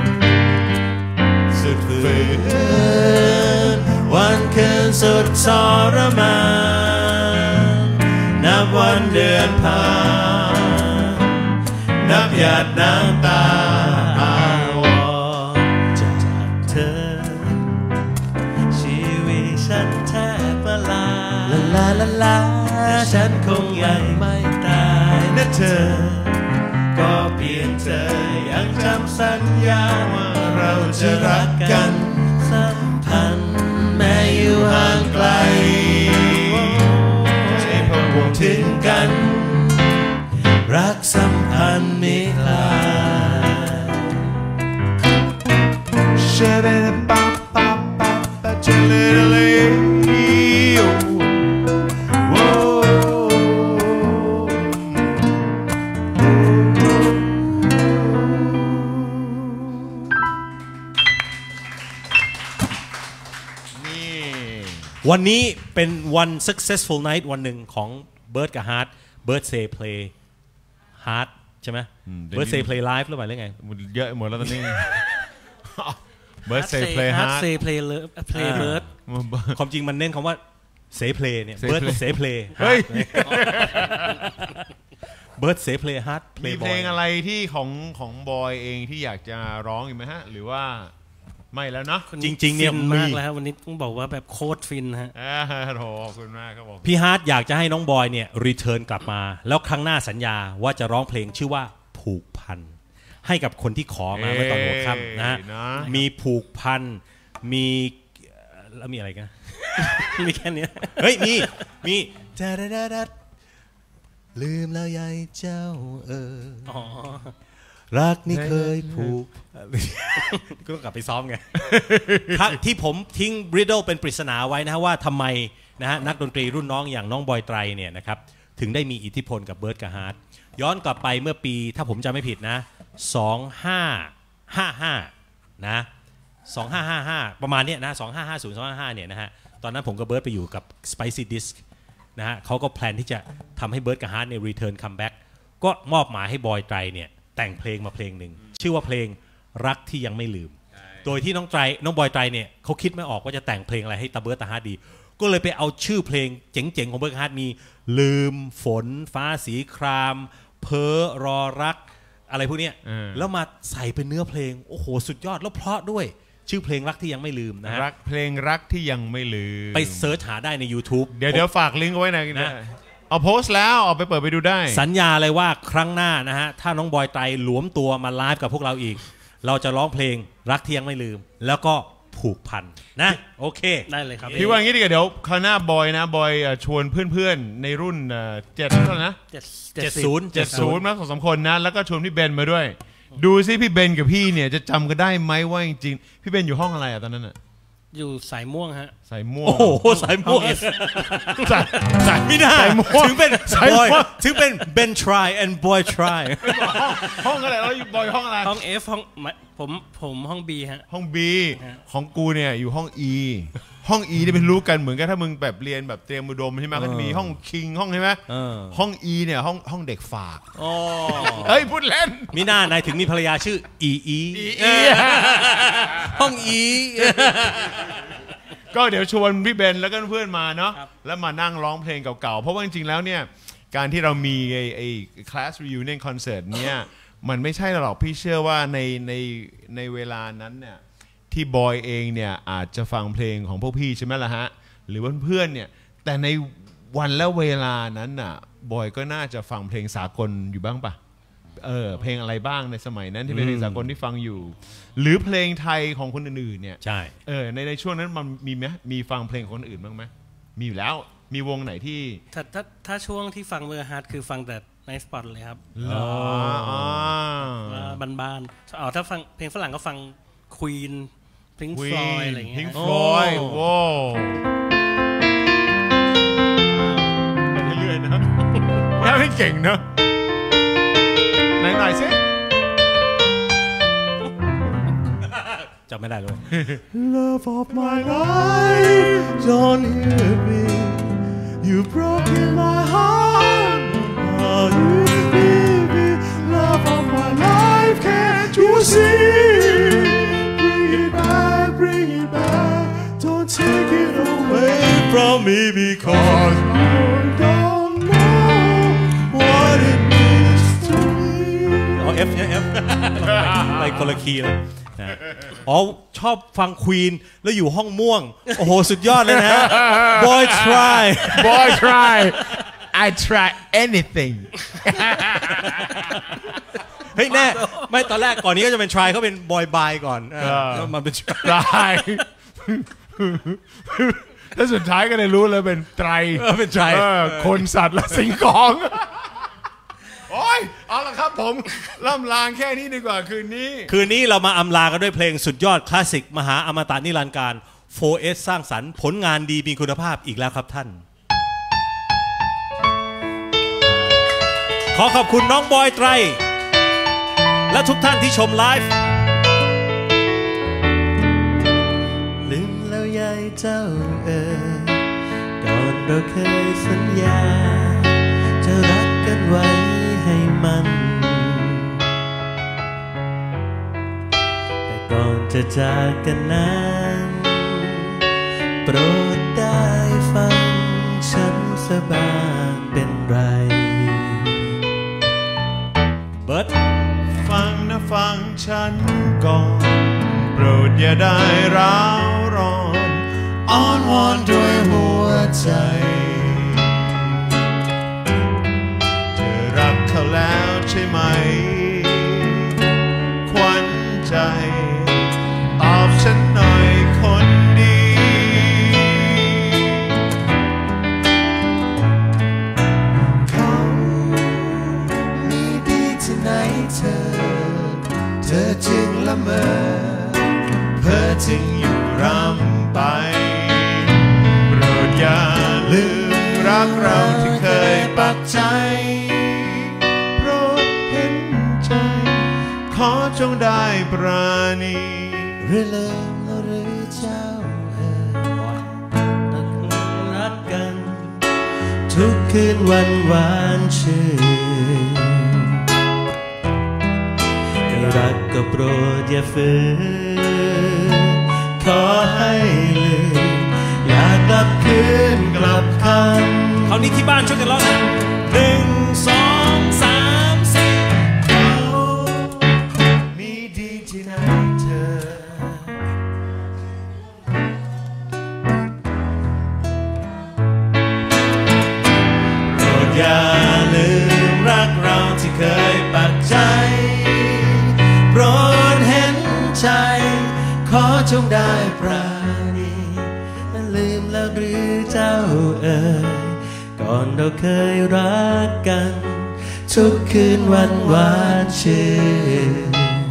สุดฝืนวันคืนสุดทรมานนับวันเดือนผ่านนับหยาดน้ำตาอาวรณ์จากเธอชีวิตฉันแทบละลายละลาละลาฉันคงยังไม่ตายนะเธอก็เพียงเธอยังจำสัญญาว่าเราจะรักกันสัมพันธ์แม้อยู่ห่างไกลใจพะวงถึงกันรักสัมพันธ์ไม่คลายเชเดปะปะปะปะเจเลเลโอ้วันนี้เป็น one successful night วันหนึ่งของเบิร์ดกับฮาร์ดเบิร์ดเซย์เพลย์ฮาร์ดใช่ไหมเบิร์ดเซย์เพลย์ไลฟ์หรือเปล่าหรือไงเยอะหมดแล้วตอนนี้เบิร์ดเซย์เพลย์ฮาร์ดเซย์เพลย์เลิฟเพลย์เบิร์ดความจริงมันเน้นคำว่าเซย์เพลย์เนี่ยเบิร์ดเซย์เพลย์เฮ้ยเบิร์ดเซย์เพลย์ฮาร์ดมีเพลงอะไรที่ของของบอยเองที่อยากจะร้องอยู่ไหมฮะหรือว่าไม่แล้วเนาะจริงๆเนี่ยมากแล้ววันนี้ต้องบอกว่าแบบโคตรฟินฮะโถขอบคุณมากครับผมพี่ฮาร์ดอยากจะให้น้องบอยเนี่ยรีเทิร์นกลับมาแล้วครั้งหน้าสัญญาว่าจะร้องเพลงชื่อว่าผูกพันให้กับคนที่ขอมาเมื่อตอนหัวค่ำนะมีผูกพันมีแล้วมีอะไรกันมีแค่นี้เฮ้ยมีมีดาดาดาลืมแล้วยายเจ้าเออรักนี่เคยผูกก็ต้องกลับไปซ้อมไง ที่ผมทิ้งบริดเดิลเป็นปริศนาไว้นะว่าทำไมนะฮะนักดนตรีรุ่นน้องอย่างน้องบอยไตรเนี่ยนะครับถึงได้มีอิทธิพลกับเบิร์ดกับฮาร์ดย้อนกลับไปเมื่อปีถ้าผมจำไม่ผิดนะสองห้าห้าห้านะสองห้าห้าห้าประมาณเนี้ยนะสองห้าห้าศูนย์ สองห้าห้าเนี่ยนะฮะตอนนั้นผมกับเบิร์ดไปอยู่กับ Spicy Disc นะฮะเขาก็แพลนที่จะทำให้เบิร์ดกับฮาร์ดเนี่ยรีเทิร์นคัมแบ็กก็มอบหมายให้บอยไตรเนี่ยแต่งเพลงมาเพลงหนึ่งชื่อว่าเพลงรักที่ยังไม่ลืมโดยที่น้องไตรน้องบอยไตรเนี่ยเขาคิดไม่ออกว่าจะแต่งเพลงอะไรให้ตาเบิร์ดตาฮาร์ดดีก็เลยไปเอาชื่อเพลงเจ๋งๆของเบิร์ดฮาร์ดมีลืมฝนฟ้าสีครามเพ้อรอรักอะไรพวกนี้แล้วมาใส่เป็นเนื้อเพลงโอ้โหสุดยอดแล้วเพราะด้วยชื่อเพลงรักที่ยังไม่ลืมนะรักเพลงรักที่ยังไม่ลืมไปเสิร์ชหาได้ใน YouTube เดี๋ยวเดี๋ยวฝากลิงก์ไว้นะนะเอาโพสต์แล้วเอาไปเปิดไปดูได้สัญญาเลยว่าครั้งหน้านะฮะถ้าน้องบอยไตรหลวมตัวมาไลฟ์กับพวกเราอีกเราจะร้องเพลงรักเที่ยงไม่ลืมแล้วก็ผูกพันนะโอเคได้เลยครับพี่ว่างี้ดีกว่าเดี๋ยวคราวหน้าบอยนะบอยชวนเพื่อนๆในรุ่นเจ็ดเท่านั้นนะเจ็ดศูนย์เจ็ดศูนย์นะสองสามคนนะแล้วก็ชวนพี่เบนมาด้วยดูซิพี่เบนกับพี่เนี่ยจะจำกันได้ไหมว่าจริงๆพี่เบนอยู่ห้องอะไรอะตอนนั้นอะอยู่สายม่วงฮะสายม่วงโอ้โหสายม่วงสายสายไม่ได้ถึงเป็นบอยถึงเป็นเบน try and boy try ห้องอะไรเราอยู่บอยห้องอะไรห้อง F ห้องผมผมห้อง B ฮะห้อง B ของกูเนี่ยอยู่ห้อง E ห้อง E นี่เป็นรู้กันเหมือนกันถ้ามึงแบบเรียนแบบเตรียมอุดมใช่ไหมก็จะมีห้องคิงห้องใช่ไหมห้อง E เนี่ยห้องห้องเด็กฝากเฮ้ยพูดเล่นมีหน้านายถึงมีภรรยาชื่อ E E ห้อง E ก็เดี๋ยวชวนพี่เบนแล้วก็เพื่อนมาเนาะแล้วมานั่งร้องเพลงเก่าๆเพราะว่าจริงๆแล้วเนี่ยการที่เรามีไอ้ไอ้ class reunion concert เนี่ยมันไม่ใช่หรอกพี่เชื่อว่าในในในเวลานั้นเนี่ยที่บอยเองเนี่ยอาจจะฟังเพลงของพวกพี่ใช่ไหมล่ะฮะหรือว่าเพื่อนเนี่ยแต่ในวันและเวลานั้นน่ะบอยก็น่าจะฟังเพลงสากลอยู่บ้างปะเออเพลงอะไรบ้างในสมัยนั้นที่เป็นเพลงสากลที่ฟังอยู่หรือเพลงไทยของคนอื่นๆเนี่ยใช่เออในในช่วงนั้นมันมีไหมมีฟังเพลงของคนอื่นบ้างไหมมีอยู่แล้วมีวงไหนที่ถ้าถ้าถ้าช่วงที่ฟังเบอร์ฮาร์ดคือฟังแต่ในสปอตเลยครับอ๋อบ้านๆอ๋อถ้าฟังเพลงฝรั่งก็ฟังควีนพิงค์ฟลอยด์อะไรเงี้ยพิงค์ฟลอยด์ว้าวไปเรื่อยๆนะแม่ไม่เก่งเนอะไหนหน่อยสิจำไม่ได้เลย Love of my life don't hurt me you broken my heart how you leave me love of my life can't you see bring it back don't take it away from me because I don't know what it means to me อ๋อ F ใช่ F ไปคนละคีย์แล้วอ๋อชอบฟังควีนแล้วอยู่ห้องม่วงโอ้โหสุดยอดเลยนะ Boy try Boy try I try anything เฮ้ยแน่ไม่ตอนแรกก่อนนี้ก็จะเป็น try เขาเป็น boy bye ก่อนแล้วมันเป็น try แล้วสุดท้ายก็ได้รู้เลยเป็นไตรเป็น try คนสัตว์และสิ่งของโอ้ยเอาละครับผมล่ำลางแค่นี้ดีกว่าคืนนี้คืนนี้เรามาอำลากันด้วยเพลงสุดยอดคลาสสิกมหาอมตะนิรันดร์การ โฟร์ เอส สร้างสรรค์ผลงานดีมีคุณภาพอีกแล้วครับท่านขอขอบคุณน้องบอยไตรและทุกท่านที่ชมไลฟ์ลืมแล้วยายเจ้าเอ๋ยก่อนเราเคยสัญญาจะรักกันไว้ให้มันแต่ก่อนจะจากกันนั้นโปรดได้ฟังฉันสักบ้างเป็นไรเบิร์ดฟังนะฟังฉันก่อนโปรดอย่าได้ร้าวร้อนอ้อนวอนด้วยหัวใจเธอรักเขาแล้วใช่ไหมขวัญใจตอบฉันหน่อยคนดีเขามีดีที่ไหนเธอเธอจึงละเมอเพ้อจึงอยู่รำไปโปรดอย่าลืมรักเราที่เคยปักใจโปรดเห็นใจขอจงได้ปราณีหรือเลิมหรือเจ้าเอ๋ยรักกันทุกคืนวันหวานชื่นรักก็โปรดอย่าฝืนขอให้ลืมอยากกลับคืนกลับคำคราวนี้ที่บ้านช่วยกันร้องนะหนึ่งสองสามสี่เขามีดีที่ไหนเธอโปรดจงได้ปราณีลืมแล้วหรือเจ้าเอ่ยก่อนเราเคยรักกันทุกคืนวันหวานชื่น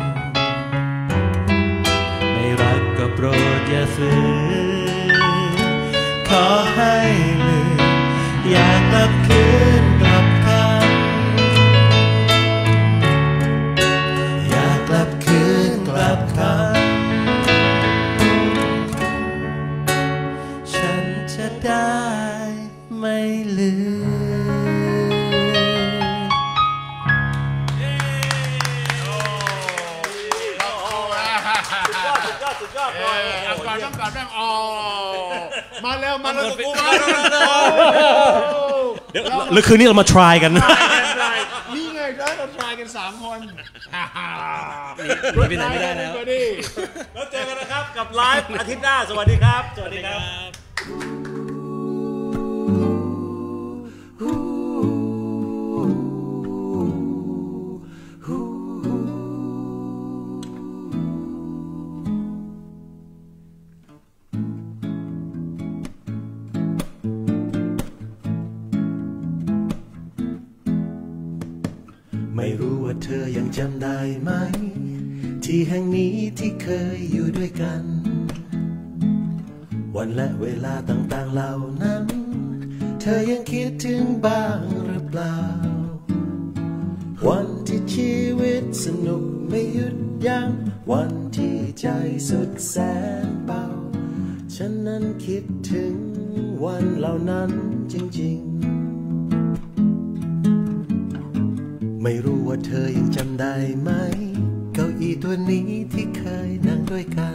ไม่รักก็โปรดอย่าฝืนขอให้ลืมอยากกลับคืนกลับคำอยากกลับคืนกลับคำฉันจะได้ไม่ลืมเอาก่อนต้องก่อนต้องอ๋อมาแล้วมาแล้วกูมาแล้วเดี๋ยวหรือคืนนี้เรามา try กันนี่ไงเรา try กันสามคนไปไหนไม่ได้แล้วแล้วเจอกันนะครับกับไลฟ์อาทิตย์หน้าสวัสดีครับสวัสดีครับไม่รู้ว่าเธอยังจำได้ไหมที่แห่งนี้ที่เคยอยู่ด้วยกันวันและเวลาต่างๆเหล่านั้นเธอยังคิดถึงบ้างหรือเปล่าวันที่ชีวิตสนุกไม่หยุดยั้งวันที่ใจสุดแสนเบาฉันนั้นคิดถึงวันเหล่านั้นจริงๆไม่รู้ว่าเธอยังจำได้ไหมเก้าอี้ตัวนี้ที่เคยนั่งด้วยกัน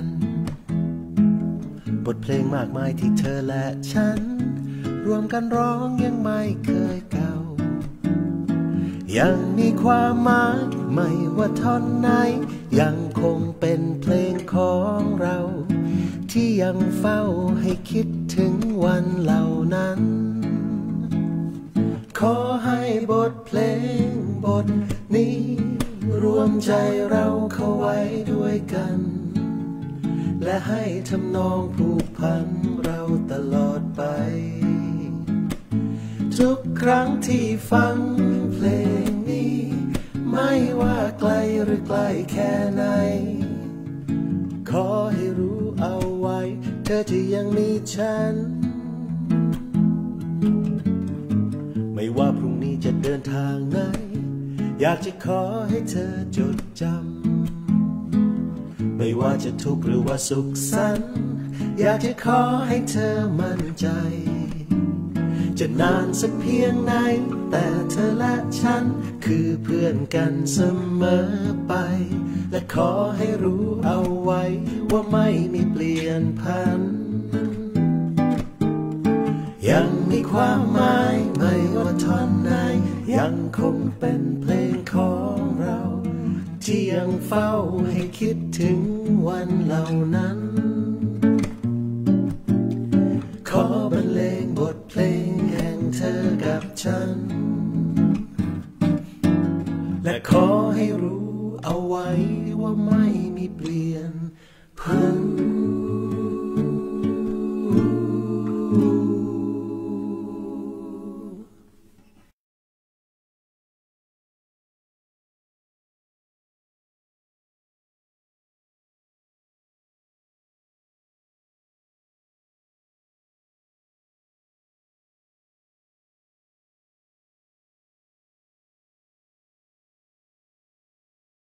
บทเพลงมากมายที่เธอและฉันรวมกันร้องยังไม่เคยเก่ายังมีความหมายไม่ว่าท่อนไหนยังคงเป็นเพลงของเราที่ยังเฝ้าให้คิดถึงวันเหล่านั้นขอให้บทเพลงบทนี้รวมใจเราเข้าไว้ด้วยกันและให้ทำนองผูกพันเราตลอดไปทุกครั้งที่ฟังเพลงนี้ไม่ว่าไกลหรือใกล้แค่ไหนขอให้รู้เอาไว้เธอจะยังมีฉันไม่ว่าพรุ่งนี้จะเดินทางไหนอยากจะขอให้เธอจดจำไม่ว่าจะทุกข์หรือว่าสุขสันต์อยากจะขอให้เธอมั่นใจจะนานสักเพียงไหนแต่เธอและฉันคือเพื่อนกันเสมอไปและขอให้รู้เอาไว้ว่าไม่มีเปลี่ยนผันยังมีความหมายไม่ว่าท่อนไหนยังคงเป็นเพลงของเราที่ยังเฝ้าให้คิดถึงวันเหล่านั้นขอบรรเลงบทเพลงแห่งเธอกับฉันและขอให้รู้เอาไว้ว่าไม่มีเปลี่ยนผัน